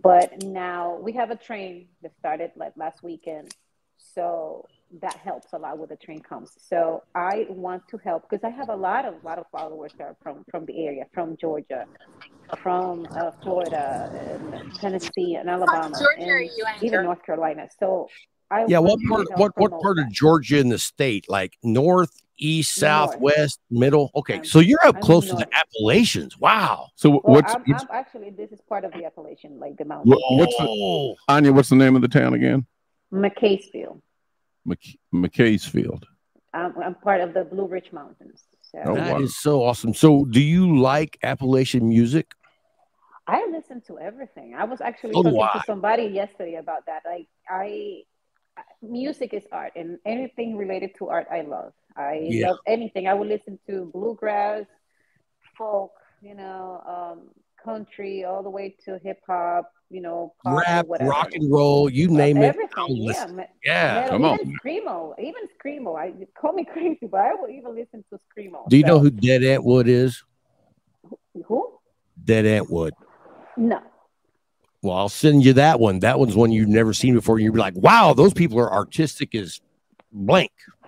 But now we have a train that started like last weekend. So that helps a lot when the train comes. So I want to help because I have a lot of lot of followers that are from from the area, from Georgia, from uh, Florida, and Tennessee, and Alabama, and even North Carolina. So I
Yeah, what
want
part?
to help
What what
promote
part of
that.
Georgia in the state? Like north, east, south,
North.
west, middle? Okay,
I'm,
so you're up
I'm
close to
north.
the Appalachians. Wow.
So
Well,
what's
I'm,
what's
I'm actually, this is part of the Appalachian, like the
what,
mountains.
what's the
Oh,
Anya? What's the name of the town again?
McCaysville.
Mc, McCaysfield.
I'm, I'm part of the Blue Ridge Mountains. So
Oh,
that
wow.
is so awesome. So, do you like Appalachian music?
I listen to everything. I was actually
So do
talking
I.
to somebody yesterday about that. Like I, music is art, and anything related to art, I love. I
Yeah.
love anything. I would listen to bluegrass, folk, you know, um, country, all the way to hip hop, you know, pop or
Rap,
whatever.
rock and roll, you
Uh,
name it.
everything,
I'll
yeah,
listen.
me-
Yeah.
metal,
Come on.
even screamo, even screamo. I call me crazy, but I will even listen to screamo.
Do you know
So
who Dead Antwood is?
who?
Dead Antwood.
No.
Well, I'll send you that one. That one's one you've never seen before. You'd be like, wow, those people are artistic as blank.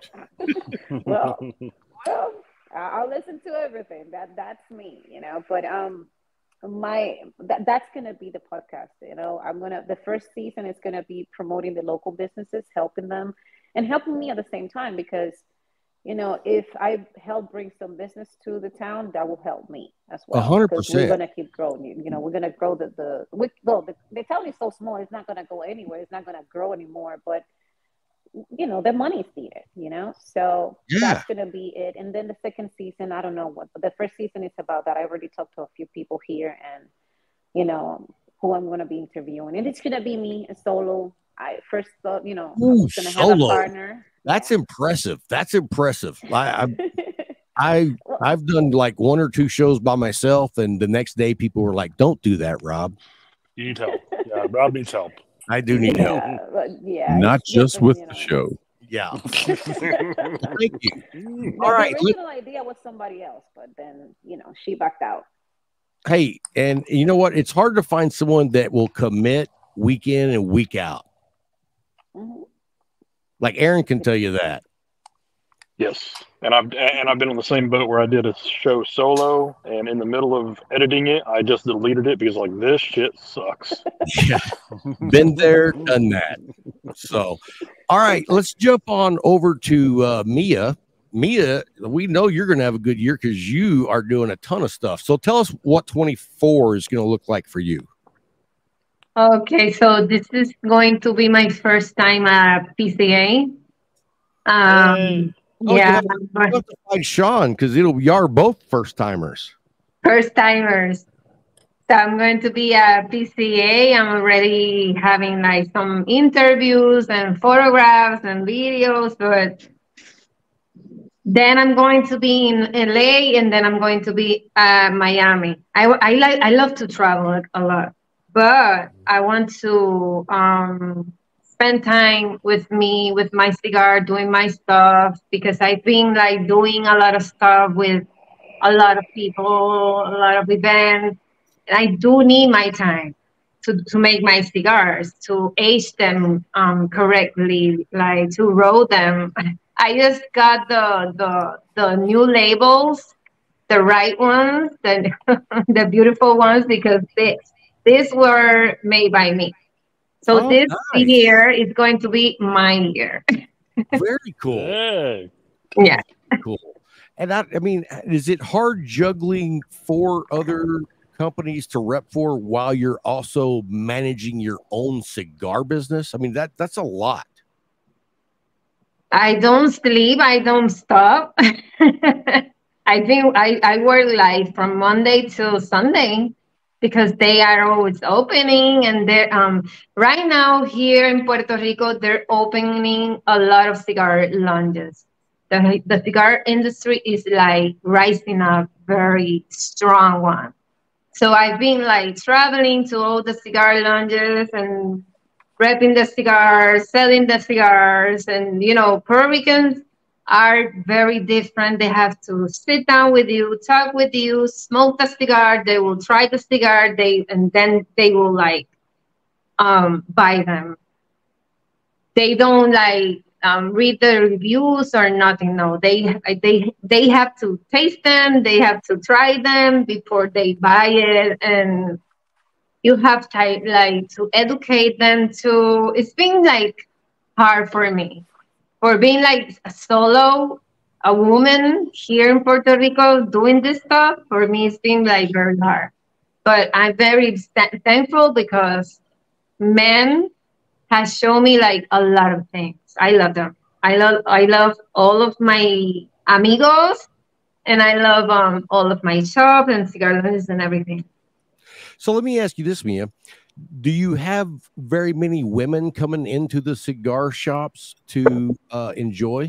Well, well, I- I'll listen to everything. That that's me, you know. But um, my that that's gonna be the podcast. You know, I'm gonna the first season is gonna be promoting the local businesses, helping them, and helping me at the same time because, you know, if I help bring some business to the town, that will help me as
A
well.
hundred
Because we're
percent.
gonna keep growing. You you know, we're gonna grow the the. We, well, the, the town is so small; it's not gonna go anywhere. It's not gonna grow anymore. But you know, the money's there, you know, so
Yeah.
that's gonna be it. And then the second season, I don't know what, but the first season is about that. I already talked to a few people here, and you know who I'm gonna be interviewing, and it's gonna be me a solo. I first thought, you know, I
Ooh,
was gonna have a
solo.
partner.
That's
Yeah.
impressive. That's impressive. I, I, I,
Well,
I've done like one or two shows by myself, and the next day people were like, "Don't do that, Rob."
You need help. Yeah, Rob needs help.
I do need help.
yeah, but yeah,
Not
it's
just
different,
with
you
the
know.
show.
Yeah.
The,
Thank you.
the
All right. let-
original idea was somebody else, but then you know she backed out.
Hey, and you know what? It's hard to find someone that will commit week in and week out.
Mhm.
Like Aaron can tell you that.
Yes, and I've and I've been on the same boat where I did a show solo, and in the middle of editing it, I just deleted it because like this shit sucks.
Yeah. Been there, done that. So, all right, let's jump on over to uh, Mia. Mia, we know you're going to have a good year because you are doing a ton of stuff. So tell us what twenty-four is going to look like for you.
Okay, so this is going to be my first time at P C A. Um,
Hey.
Oh, you
yeah,
have to, you have to find Sean because it'll you are both first timers.
first timers. So I'm going to be at P C A. I'm already having like some interviews and photographs and videos, but then I'm going to be in L A and then I'm going to be at Miami. I, I like I love to travel a lot, but I want to um, spend time with me, with my cigar, doing my stuff because I've been like doing a lot of stuff with a lot of people, a lot of events. And I do need my time to, to make my cigars, to age them um, correctly, like to roll them. I just got the the the new labels, the right ones, the the beautiful ones, because they these were made by me. So
Oh,
this
nice.
year is going to be my year.
Very cool.
Hey.
Yeah.
Cool. And I, I mean, is it hard juggling four other companies to rep for while you're also managing your own cigar business? I mean, that that's a lot.
I don't sleep. I don't stop. I think I, I work like from Monday to Sunday because they are always opening. And they're um, right now here in Puerto Rico, they're opening a lot of cigar lounges. The, the cigar industry is like rising up very strong one. So I've been like traveling to all the cigar lounges and repping the cigars, selling the cigars, and you know, Puerto Ricans are very different. They have to sit down with you, talk with you, smoke the cigar. They will try the cigar. They and then they will like um, buy them. They don't like um, read the reviews or nothing. No, they they they have to taste them. They have to try them before they buy it, and you have to like to educate them. To it's been like hard for me for being like a solo, a woman here in Puerto Rico doing this stuff. For me, it's been like very hard. But I'm very th- thankful because men has shown me like a lot of things. I love them. I love I love all of my amigos, and I love um all of my shop and cigar lounges and everything.
So let me ask you this, Mia. Do you have very many women coming into the cigar shops to uh, enjoy?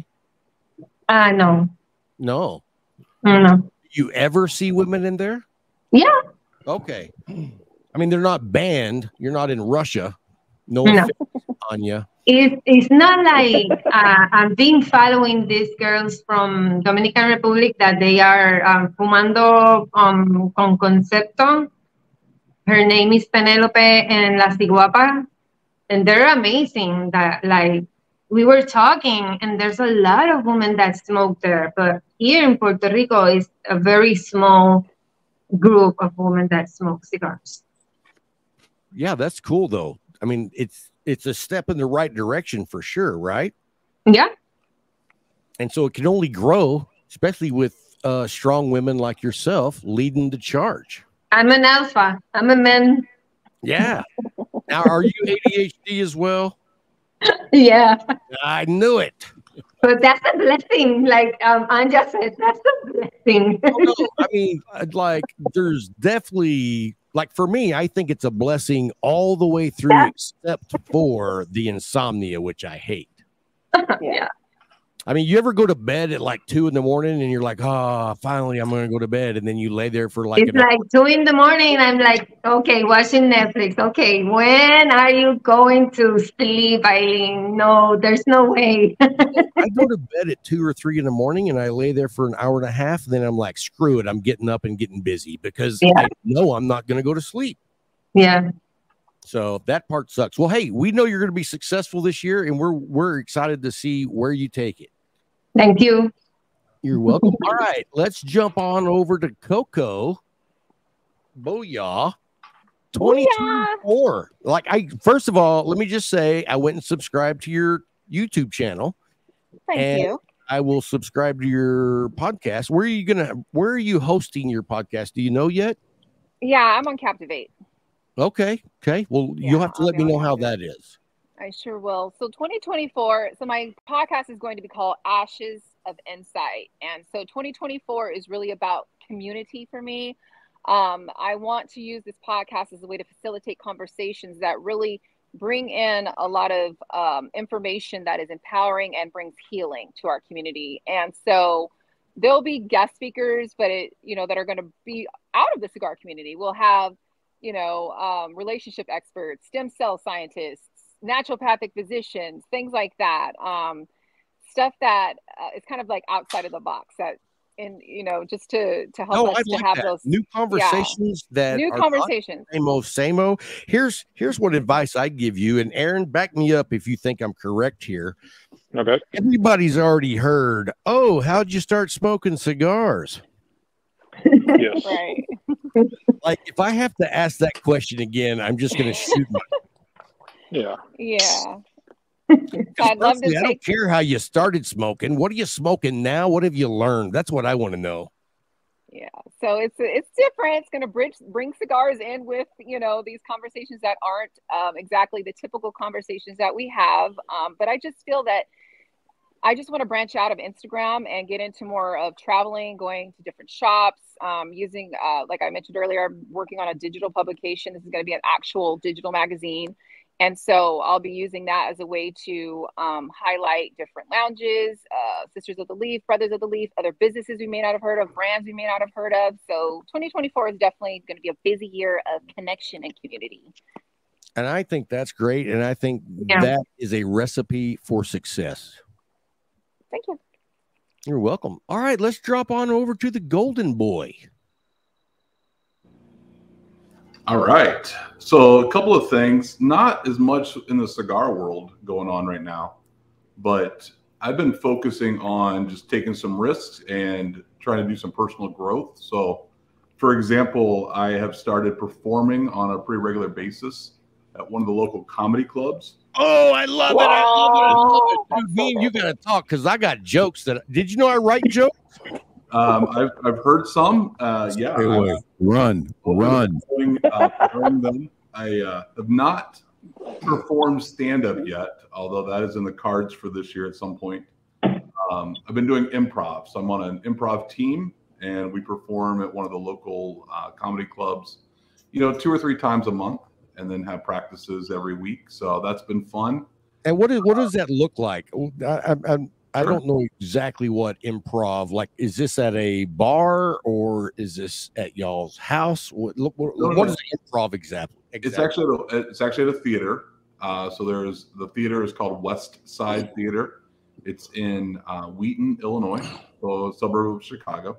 Uh no.
No.
No.
You ever see women in there?
Yeah.
Okay. I mean, they're not banned. You're not in Russia. No,
No.
offense, Anya.
It's, it's not like uh, I've been following these girls from Dominican Republic that they are um, fumando um, con concepto. Her name is Penelope and La Ciguapa, and they're amazing. That like we were talking, and there's a lot of women that smoke there, but here in Puerto Rico, it's a very small group of women that smoke cigars.
Yeah, that's cool though. I mean, it's it's a step in the right direction for sure, right?
Yeah.
And so it can only grow, especially with uh, strong women like yourself leading the charge.
I'm an alpha. I'm a man.
Yeah. Now, are you A D H D as well?
Yeah.
I knew it.
But that's a blessing. Like um, Anja said, that's a blessing.
Oh, no. I mean, like, there's definitely, like, for me, I think it's a blessing all the way through, yeah. Except for the insomnia, which I hate.
Yeah.
I mean, you ever go to bed at like two in the morning and you're like, oh, finally I'm going to go to bed. And then you lay there for like,
it's like two in the morning. I'm like, okay, watching Netflix. Okay, when are you going to sleep, Eileen? No, there's no way.
I go to bed at two or three in the morning and I lay there for an hour and a half. And then I'm like, screw it. I'm getting up and getting busy because yeah. I know I'm not going to go to sleep.
Yeah.
So that part sucks. Well, hey, we know you're going to be successful this year and we're, we're excited to see where you take it.
Thank you.
You're welcome. All right, let's jump on over to Coco. Booyah. twenty twenty-four. Like I first of all, let me just say I went and subscribed to your YouTube channel.
Thank
and
you.
I will subscribe to your podcast. Where are you gonna where are you hosting your podcast? Do you know yet?
Yeah, I'm on Captivate.
Okay. Okay. Well, yeah, you'll have to
I'll
let me know how
Captivate.
that is.
I sure will. So twenty twenty-four, so my podcast is going to be called Ashes of Insight. And so twenty twenty-four is really about community for me. Um, I want to use this podcast as a way to facilitate conversations that really bring in a lot of um, information that is empowering and brings healing to our community. And so there'll be guest speakers, but it, you know, that are going to be out of the cigar community. We'll have, you know, um, relationship experts, stem cell scientists, naturopathic physicians, things like that. Um, stuff that uh, is kind of like outside of the box that, and you know, just to to help
No,
us
I
to
like
have
that.
those
New conversations
yeah.
that
new
are
conversations.
Samo, Samo. Here's here's what advice I give you, and Aaron, back me up if you think I'm correct here.
Okay.
Everybody's already heard. Oh, how'd you start smoking cigars?
Yes.
Right.
Like if I have to ask that question again, I'm just going to shoot my.
Yeah.
Yeah. I'd love to
I
take...
don't care how you started smoking. What are you smoking now? What have you learned? That's what I want to know.
Yeah. So it's it's different. It's going to bring bring cigars in with, you know, these conversations that aren't um, exactly the typical conversations that we have. Um, but I just feel that I just want to branch out of Instagram and get into more of traveling, going to different shops, um, using, uh, like I mentioned earlier, I'm working on a digital publication. This is going to be an actual digital magazine. And so I'll be using that as a way to um, highlight different lounges, uh, Sisters of the Leaf, Brothers of the Leaf, other businesses we may not have heard of, brands we may not have heard of. So twenty twenty-four is definitely going to be a busy year of connection and community.
And I think that's great. And I think
Yeah.
that is a recipe for success.
Thank you.
You're welcome. All right, let's drop on over to the Golden Boy.
All right. So a couple of things, not as much in the cigar world going on right now, but I've been focusing on just taking some risks and trying to do some personal growth. So for example, I have started performing on a pretty regular basis at one of the local comedy clubs.
Oh, I love it. I love it. I love it. Dude, me and you got to talk because I got jokes that, did you know I write jokes?
Um, I've, I've heard some. Uh, yeah.
Stay away.
I've,
Run, run.
Doing, uh, them. I uh, have not performed stand-up yet, although that is in the cards for this year at some point. Um, I've been doing improv. So I'm on an improv team, and we perform at one of the local uh, comedy clubs, you know, two or three times a month, and then have practices every week. So that's been fun.
And what is what does that look like? I, I, I, I don't know exactly what improv, like, is this at a bar or is this at y'all's house? What, what,
No, no,
what
no.
is example? Exactly.
It's actually at a, it's actually at a theater. Uh, so there's the theater is called West Side Theater. It's in uh, Wheaton, Illinois, so a suburb of Chicago.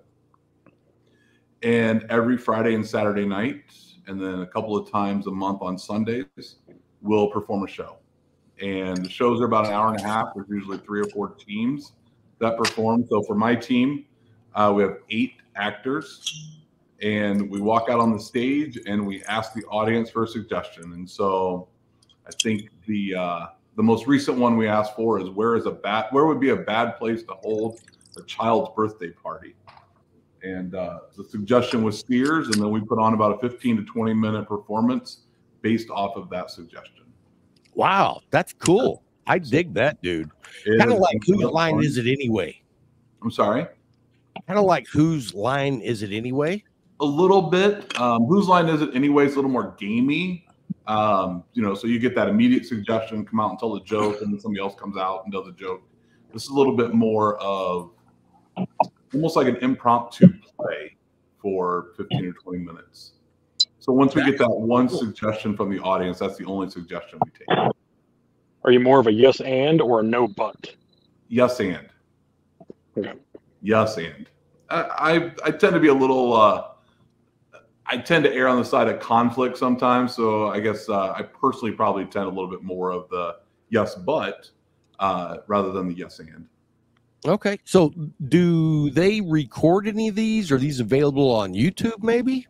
And every Friday and Saturday night, and then a couple of times a month on Sundays, we'll perform a show. And the shows are about an hour and a half. There's usually three or four teams that perform. So for my team, uh, we have eight actors, and we walk out on the stage and we ask the audience for a suggestion. And so I think the uh, the most recent one we asked for is where is a bad where would be a bad place to hold a child's birthday party? And uh, the suggestion was Sears, and then we put on about a fifteen to twenty minute performance based off of that suggestion.
Wow, that's cool. I dig that, dude. Kind of like whose line
fun.
is it anyway?
I'm sorry?
Kind of like whose line is it anyway?
A little bit. Um, whose line is it anyway? It's a little more gamey. Um, you know, so you get that immediate suggestion, come out and tell the joke, and then somebody else comes out and does a joke. This is a little bit more of almost like an impromptu play for fifteen or twenty minutes. So once we get that one suggestion from the audience, that's the only suggestion we take.
Are you more of a yes and or a no but?
Yes and.
Okay.
Yes and. I, I I tend to be a little. Uh, I tend to err on the side of conflict sometimes. So I guess uh, I personally probably tend a little bit more of the yes but uh, rather than the yes and.
Okay. So do they record any of these? Are these available on YouTube maybe?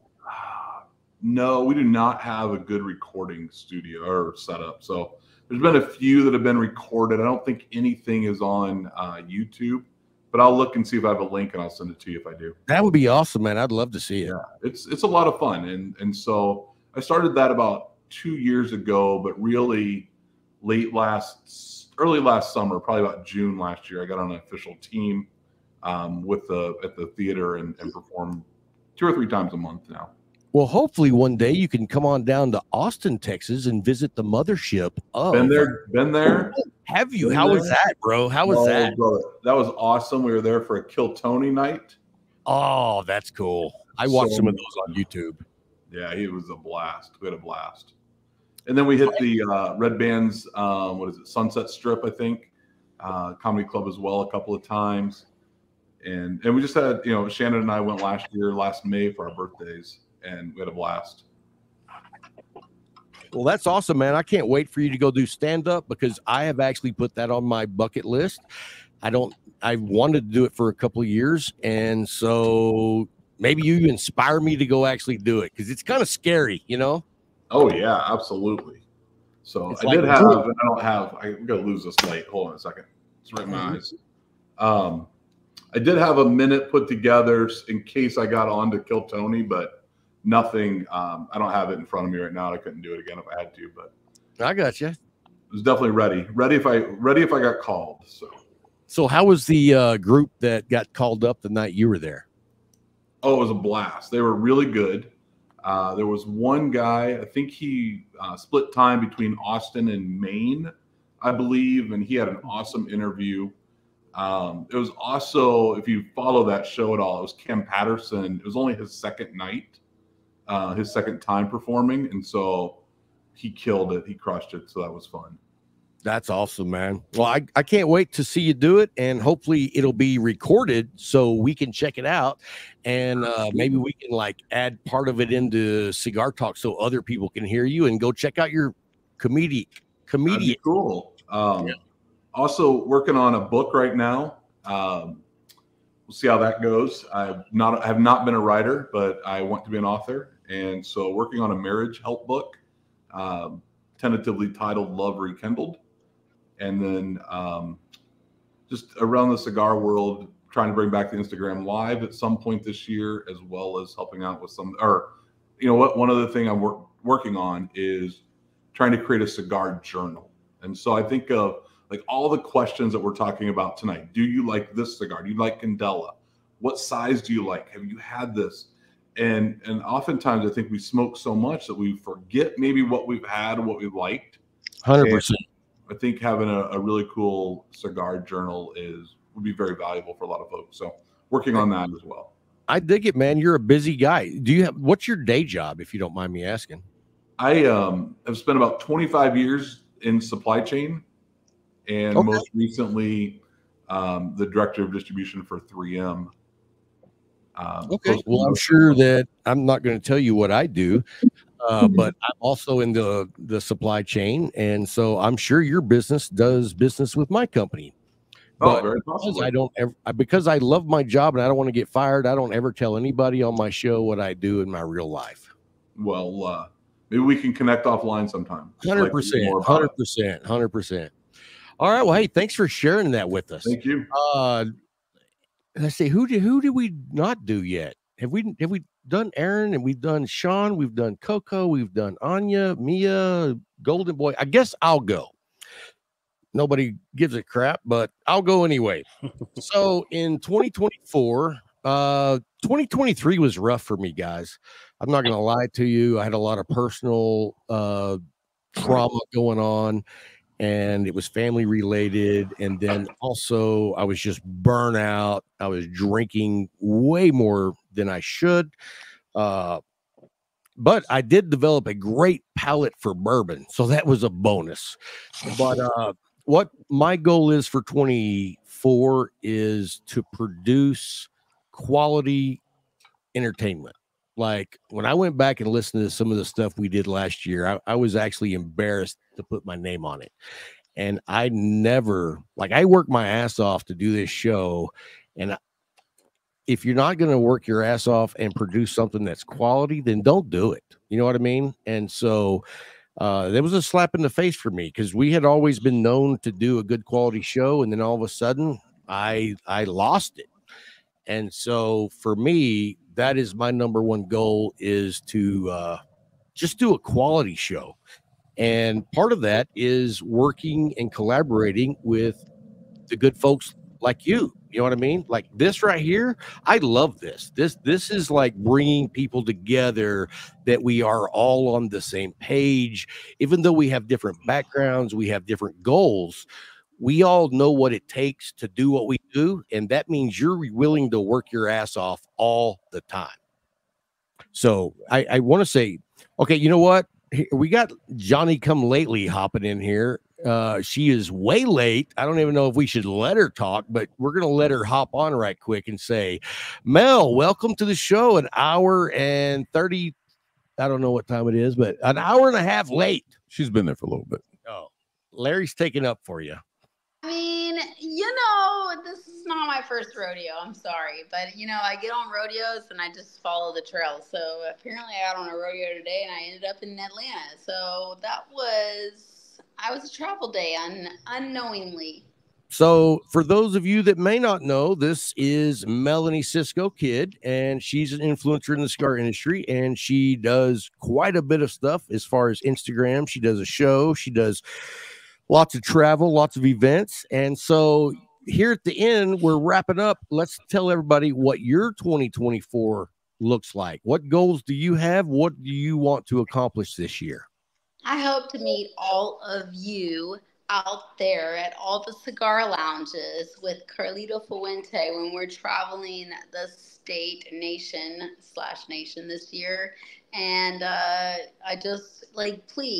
No, we do not have a good recording studio or setup. So there's been a few that have been recorded. I don't think anything is on uh, YouTube, but I'll look and see if I have a link and I'll send it to you if I do.
That would be awesome, man. I'd love to see it.
Yeah, it's it's a lot of fun. And and so I started that about two years ago, but really late last, early last summer, probably about June last year, I got on an official team um, with the at the theater and, and perform two or three times a month now.
Well, hopefully one day you can come on down to Austin, Texas, and visit the mothership. Oh,
been there, been there.
Have you?
Been
How
there.
was that, bro? How was
Oh,
that?
brother, that was awesome. We were there for a Kill Tony night.
Oh, that's cool. I watched
So-
some of those on YouTube.
Yeah, it was a blast. We had a blast. And then we hit the uh, Red Band's, um, what is it, Sunset Strip, I think, uh, comedy club as well a couple of times. And and we just had, you know, Shannon and I went last year, last May for our birthdays, and we had a blast.
Well, that's awesome, man. I can't wait for you to go do stand up because I have actually put that on my bucket list. I don't, I wanted to do it for a couple of years. And so maybe you inspire me to go actually do it because it's kind of scary, you know?
Oh, yeah, absolutely. So
It's
I
like
did have,
doing-
and I don't have, I'm going to lose this light. Hold on a second. It's right in my eyes. Um, I did have a minute put together in case I got on to Kill Tony, but nothing. Um, I don't have it in front of me right now. I couldn't do it again if I had to, but
I got you.
I was definitely ready. Ready if I ready if I got called. So,
So how was the uh, group that got called up the night you were there?
oh, it was a blast. They were really good. Uh, there was one guy. I think he uh, split time between Austin and Maine, I believe, and he had an awesome interview. Um, it was also, if you follow that show at all, it was Cam Patterson. It was only his second night, uh, his second time performing, and so he killed it. He crushed it. So that was fun.
That's awesome, man. Well, I, I can't wait to see you do it, and hopefully it'll be recorded so we can check it out, and uh, maybe we can like add part of it into Cigar Talk so other people can hear you and go check out your comedian. Comedian,
That'd be cool. Um,
yeah.
Also working on a book right now. Um, we'll see how that goes. I've not I have not been a writer, but I want to be an author, and so working on a marriage help book, um, tentatively titled "Love Rekindled." And then um, just around the cigar world, trying to bring back the Instagram Live at some point this year, as well as helping out with some, or, you know what, one other thing I'm work, working on is trying to create a cigar journal. And so I think of like all the questions that we're talking about tonight. Do you like this cigar? Do you like Candela? What size do you like? Have you had this? And and oftentimes I think we smoke so much that we forget maybe what we've had, what we've liked.
one hundred percent.
I think having a, a really cool cigar journal is would be very valuable for a lot of folks. So working on that as well.
I dig it, man. You're a busy guy. Do you have what's your day job, if you don't mind me asking?
I um, have spent about twenty-five years in supply chain, and
Okay.
most recently um, the director of distribution for three M. Um,
Okay. Well, I'm sure that I'm not going to tell you what I do. Uh, but I'm also in the, the supply chain, and so I'm sure your business does business with my company.
Oh,
But
very
because
possibly.
I don't ever, because I love my job and I don't want to get fired, I don't ever tell anybody on my show what I do in my real life.
Well, uh, maybe we can connect offline sometime.
Hundred percent, hundred percent, hundred percent. All right. Well, hey, thanks for sharing that with us.
Thank you.
Uh, let's see, who did who did we not do yet? Have we have we done Aaron, and we've done Sean, we've done Coco, we've done Anya, Mia, Golden Boy. I guess I'll go. Nobody gives a crap, but I'll go anyway. So in twenty twenty-four, uh, twenty twenty-three was rough for me, guys. I'm not gonna lie to you. I had a lot of personal uh trauma going on, and it was family related. And then also I was just burnt out. I was drinking way more than I should. Uh, but I did develop a great palate for bourbon, so that was a bonus. But uh, what my goal is for twenty-four is to produce quality entertainment. Like when I went back and listened to some of the stuff we did last year, I, I was actually embarrassed to put my name on it. And I never, like, I worked my ass off to do this show. And if you're not going to work your ass off and produce something that's quality, then don't do it. You know what I mean? And so uh, there was a slap in the face for me, because we had always been known to do a good quality show. And then all of a sudden I, I lost it. And so for me, that is my number one goal, is to uh, just do a quality show. And part of that is working and collaborating with the good folks like you. You know what I mean? Like this right here. I love this. This, this is like bringing people together, that we are all on the same page. Even though we have different backgrounds, we have different goals, we all know what it takes to do what we do. And that means you're willing to work your ass off all the time. So I, I want to say, okay, you know what? We got Johnny Come Lately hopping in here. Uh, she is way late. I don't even know if we should let her talk, but we're going to let her hop on right quick and say, Mel, welcome to the show. An hour and thirty, I don't know what time it is, but an hour and a half late.
She's been there for a little bit.
Oh, Larry's taking up for you.
I mean, you know, this is not my first rodeo. I'm sorry. But, you know, I get on rodeos and I just follow the trail. So apparently I got on a rodeo today and I ended up in Atlanta. So that was, I was a travel day un, unknowingly.
So for those of you that may not know, this is Melanie Cisco Kid, and she's an influencer in the cigar industry, and she does quite a bit of stuff as far as Instagram. She does a show. She does lots of travel, lots of events. And so here at the end, we're wrapping up. Let's tell everybody what your twenty twenty-four looks like. What goals do you have? What do you want to accomplish this year?
I hope to meet all of you out there at all the cigar lounges with Carlito Fuente when we're traveling the state, nation slash nation this year. And uh, I just, like, please,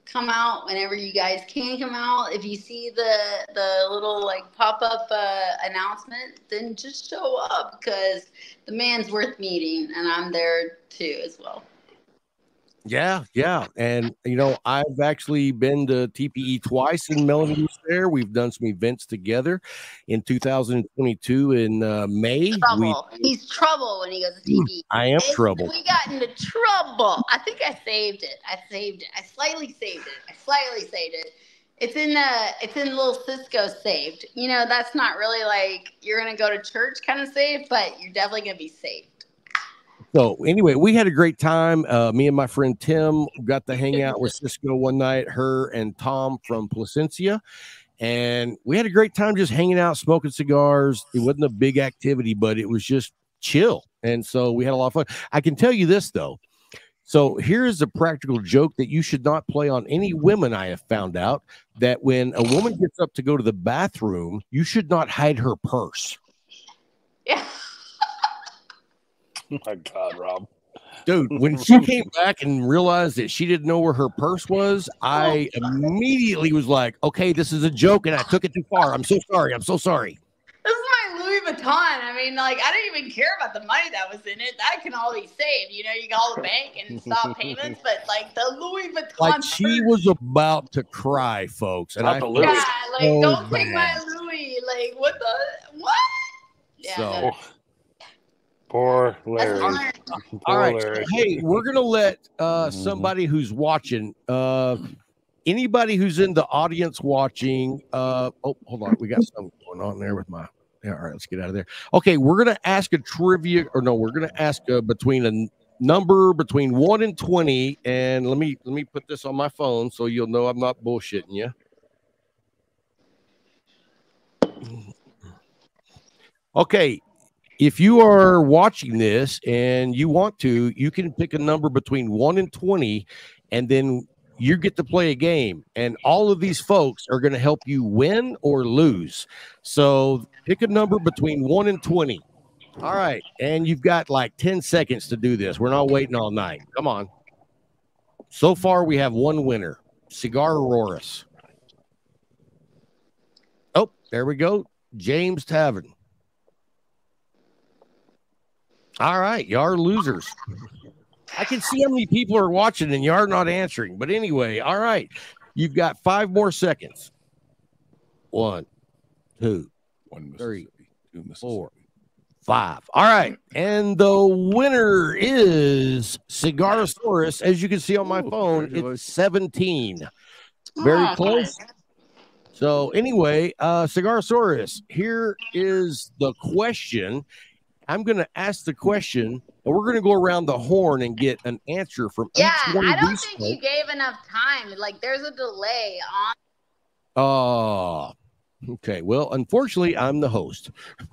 come out whenever you guys can come out. If you see the the little like pop up uh, announcement, then just show up because the man's worth meeting, and I'm there too as well.
Yeah, yeah. And, you know, I've actually been to T P E twice and Melanie was there. We've done some events together in two thousand twenty-two in uh, May.
Trouble.
We,
He's trouble when he goes to T P E.
I am
It's-
trouble.
We got into trouble. I think I saved it. I saved it. I slightly saved it. I slightly saved it. It's in the it's in little Cisco saved. You know, that's not really like you're gonna go to church kind of saved, but you're definitely gonna be saved.
So anyway, we had a great time. Uh, me and my friend Tim got to hang out with Cisco one night, her and Tom from Placencia. And we had a great time just hanging out, smoking cigars. It wasn't a big activity, but it was just chill. And so we had a lot of fun. I can tell you this, though. So here is a practical joke that you should not play on any women. I have found out that when a woman gets up to go to the bathroom, you should not hide her purse.
Yeah.
Oh my God, Rob.
Dude, when she came back and realized that she didn't know where her purse was, I immediately was like, okay, this is a joke, and I took it too far. I'm so sorry. I'm so sorry.
This is my Louis Vuitton. I mean, like, I didn't even care about the money that was in it. That can all be saved. You know, you call the bank and stop payments, but like the Louis Vuitton.
Like she
purse,
was about to cry, folks. And
Not
I
the
felt
Louis.
yeah, like,
so
don't take my
bad.
Louis. Like, what the, what? Yeah,
So-
no.
Poor
That's
Larry.
honor.
Poor
All right. So,
Larry.
hey, we're gonna let uh somebody who's watching, uh anybody who's in the audience watching, uh oh, hold on, we got something going on there with my yeah, all right, let's get out of there. Okay, we're gonna ask a trivia, or no, we're gonna ask uh, between a n- number between one and twenty, and let me let me put this on my phone so you'll know I'm not bullshitting you. Okay, if you are watching this and you want to, you can pick a number between one and twenty, and then you get to play a game. And all of these folks are going to help you win or lose. So pick a number between one and twenty. All right. And you've got like ten seconds to do this. We're not waiting all night. Come on. So far, we have one winner, Cigar Auroras. Oh, there we go. James Tavern. All right, you are losers. I can see how many people are watching and you are not answering. But anyway, all right. You've got five more seconds. One, two,
One
three,
Mississippi, two Mississippi.
four, five. All right. And the winner is Cigarosaurus. As you can see on my
Ooh,
phone,
congratulations.
it's seventeen. Very
Oh,
close. So anyway, uh, Cigarosaurus, here is the question. I'm going to ask the question, and we're going to go around the horn and get an answer from
Yeah,
each one of
I don't
these
think you
folks.
gave enough time. Like, there's a delay on.
Oh, okay. Well, unfortunately, I'm the host.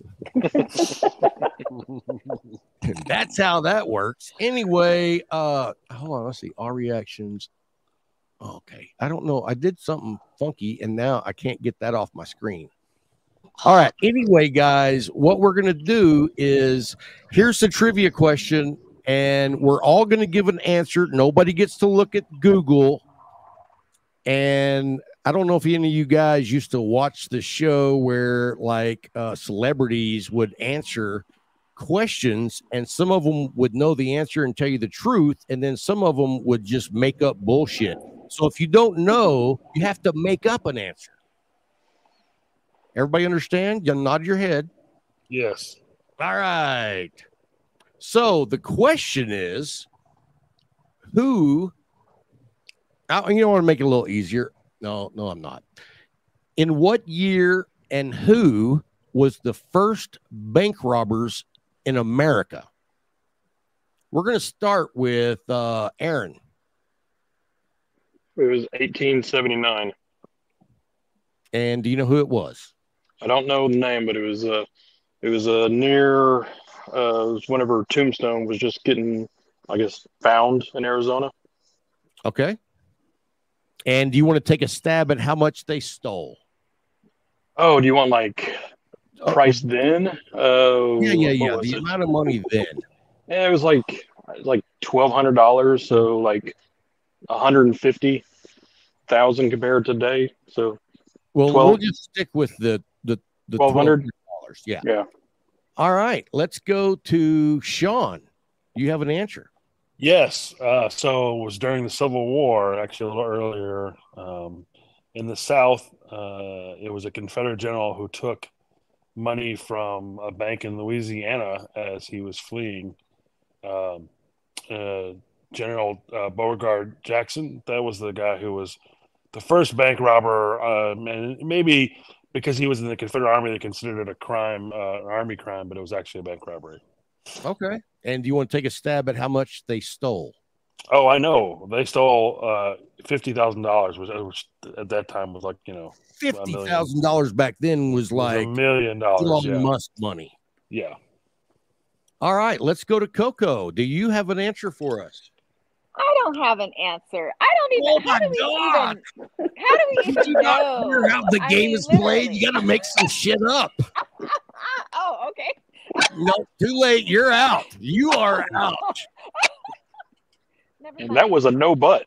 That's how that works. Anyway, uh, hold on. Let's see. Our reactions. Okay. I don't know. I did something funky, and now I can't get that off my screen. All right. Anyway, guys, what we're going to do is here's the trivia question, and we're all going to give an answer. Nobody gets to look at Google. And I don't know if any of you guys used to watch the show where like uh, celebrities would answer questions, and some of them would know the answer and tell you the truth, and then some of them would just make up bullshit. So if you don't know, you have to make up an answer. Everybody understand? You nod your head.
Yes.
All right. So the question is, who? I, you know, I want to make it a little easier. No, no, I'm not. In what year and who was the first bank robbers in America? We're going to start with uh, Aaron.
It was eighteen seventy-nine.
And do you know who it was?
I don't know the name, but it was uh, it was uh, near uh, it was whenever Tombstone was just getting, I guess, found in Arizona.
Okay. And do you want to take a stab at how much they stole?
Oh, do you want like price then? Uh,
Yeah, yeah,
what
yeah.
was
The
it?
amount of money then.
Yeah, it was like like twelve hundred dollars, so like a hundred and fifty. thousand compared to today. So,
well,
twelve
we'll just stick with the the the
twelve hundred
dollars. Yeah.
Yeah.
All right, let's go to Sean. You have an answer?
Yes. Uh, so it was during the Civil War, actually a little earlier. Um, in the South, uh, it was a Confederate general who took money from a bank in Louisiana as he was fleeing. Um, uh, General uh, Beauregard Jackson, that was the guy who was the first bank robber, um, and maybe because he was in the Confederate Army, they considered it a crime, uh, an army crime, but it was actually a bank robbery.
Okay. And do you want to take a stab at how much they stole?
Oh, I know. They stole uh, fifty thousand dollars, which, which at that time was like, you know,
fifty thousand dollars back then was like
a million dollars.
Elon
Yeah.
Musk money.
Yeah.
All right, let's go to Coco. Do you have an answer for us?
I don't have an answer. I don't even.
Oh
how
my
do we
God.
even? How do we
Did
even
you not
know?
hear how the
I
game
mean,
is played?
literally.
You got to make some shit up.
Oh, okay.
No, too late. You're out. You are out.
Never
And
mind.
that was a no but.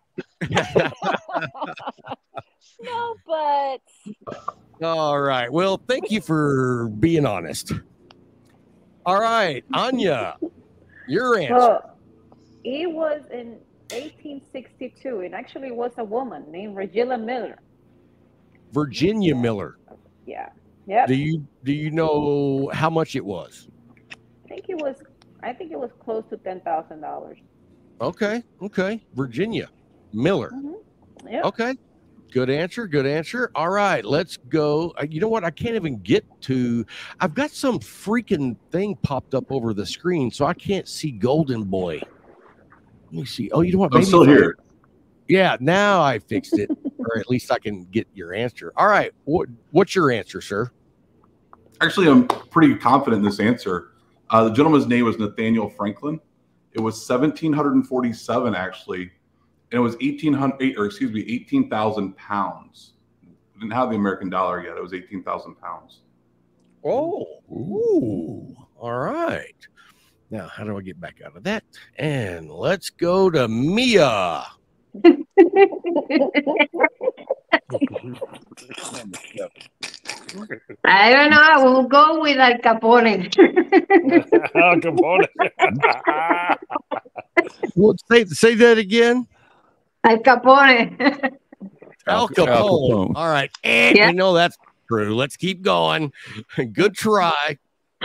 No, but
All right. Well, thank you for being honest. All right, Anya, your answer.
Well, it was in eighteen sixty-two, and actually was a woman named Regilla Miller.
Virginia Miller.
Yeah. Yep.
Do you do you know how much it was?
I think it was. I think it was close to ten thousand dollars.
Okay. Okay. Virginia Miller.
Mm-hmm. Yeah.
Okay. Good answer. Good answer. All right. Let's go. Uh, You know what? I can't even get to. I've got some freaking thing popped up over the screen, so I can't see Golden Boy. Let me see. Oh, you know what?
I'm still
if I-
here.
Yeah. Now I fixed it, or at least I can get your answer. All right. What What's your answer, sir?
Actually, I'm pretty confident in this answer. Uh, the gentleman's name was Nathaniel Franklin. It was seventeen forty-seven, actually, and it was eighteen hundred, or excuse me, eighteen thousand pounds. We didn't have the American dollar yet. It was eighteen thousand pounds.
Oh, ooh. All right. Now, how do I get back out of that? And let's go to Mia.
I don't know. I will go with Al Capone.
Al Capone.
What, say, say that again.
Al Capone.
Al
Al
Capone.
Capone.
All right. Eh,
Yeah.
We know that's true. Let's keep going. Good try.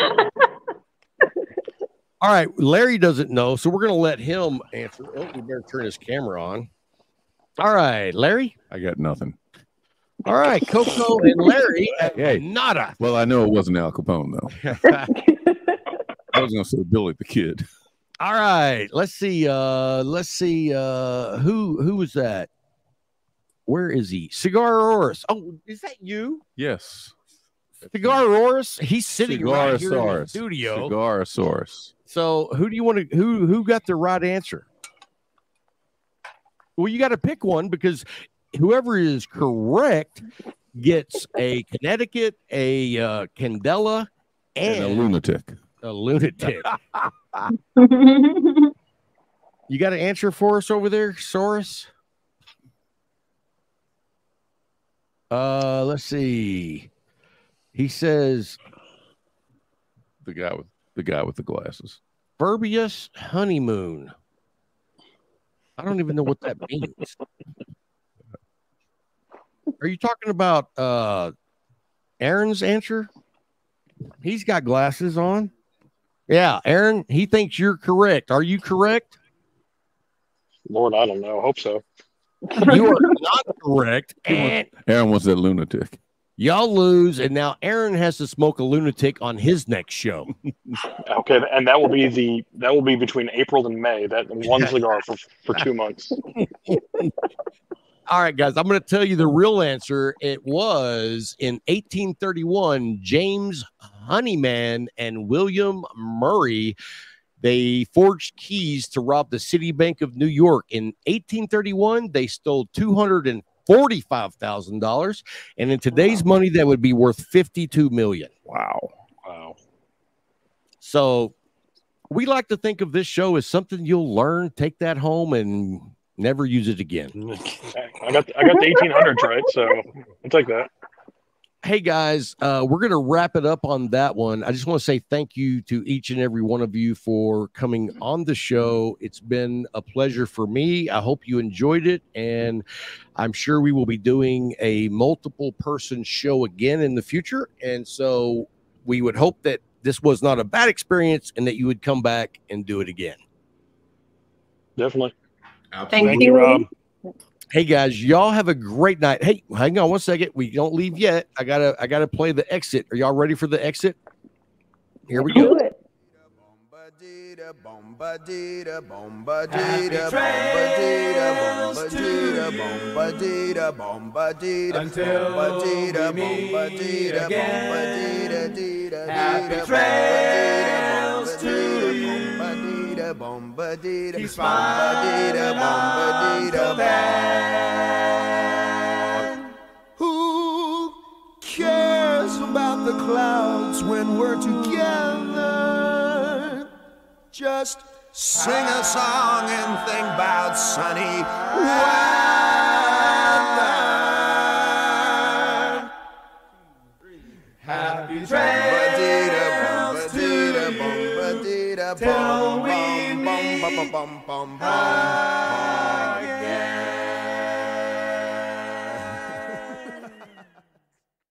All right. Larry doesn't know, so we're going to let him answer. Oh, we better turn his camera on. All right, Larry.
I got nothing.
All right, Coco and Larry.
Hey.
Nada.
Well, I know it wasn't Al Capone though. I was going to say Billy the Kid.
All right. Let's see. Uh, let's see. Uh, who who was that? Where is he? Cigar Oris. Oh, is that you?
Yes.
Cigar Oris. He's sitting right here in the
Cigarosaurus.
studio.
Cigarosaurus.
So who do you want to who who got the right answer? Well, you got to pick one because whoever is correct gets a Connecticut, a uh, Candela, and,
And a lunatic.
a lunatic. You got an answer for us over there, Saurus? Uh, let's see. He says
The guy with the guy with the glasses.
Verbius honeymoon. I don't even know what that means. Are you talking about uh Aaron's answer? He's got glasses on. Yeah, Aaron, he thinks you're correct. Are you correct?
Lord, I don't know. Hope so.
You are not correct. And
Aaron was that lunatic.
y'all lose, and now Aaron has to smoke a lunatic on his next show.
Okay, and that will be the that will be between April and May. That one cigar for for two months.
All right, guys, I'm going to tell you the real answer. It was in eighteen thirty-one, James Honeyman and William Murray. They forged keys to rob the City Bank of New York. In eighteen thirty-one, they stole two hundred forty-five thousand dollars. And in today's money, that would be worth fifty-two million dollars.
Wow.
Wow.
So we like to think of this show as something you'll learn, take that home, and Never use it again.
I got I got the eighteen hundreds right, so I'll take that.
Hey guys, uh, we're going to wrap it up on that one. I just want to say thank you to each and every one of you for coming on the show. It's been a pleasure for me. I hope you enjoyed it, and I'm sure we will be doing a multiple person show again in the future. And so we would hope that this was not a bad experience and that you would come back and do it again.
Definitely.
Thank,
Thank
you,
you, Rob.
Hey guys, y'all have a great night. Hey, hang on one second. We don't leave yet. I gotta, I gotta play the exit. Are y'all ready for the exit? Here we go.
Do it.
Until we meet again. Happy trails to you. He's fine until then.
Who cares about the clouds when we're together? Just sing a song and think about sunny weather.
Happy trails to you till we meet again.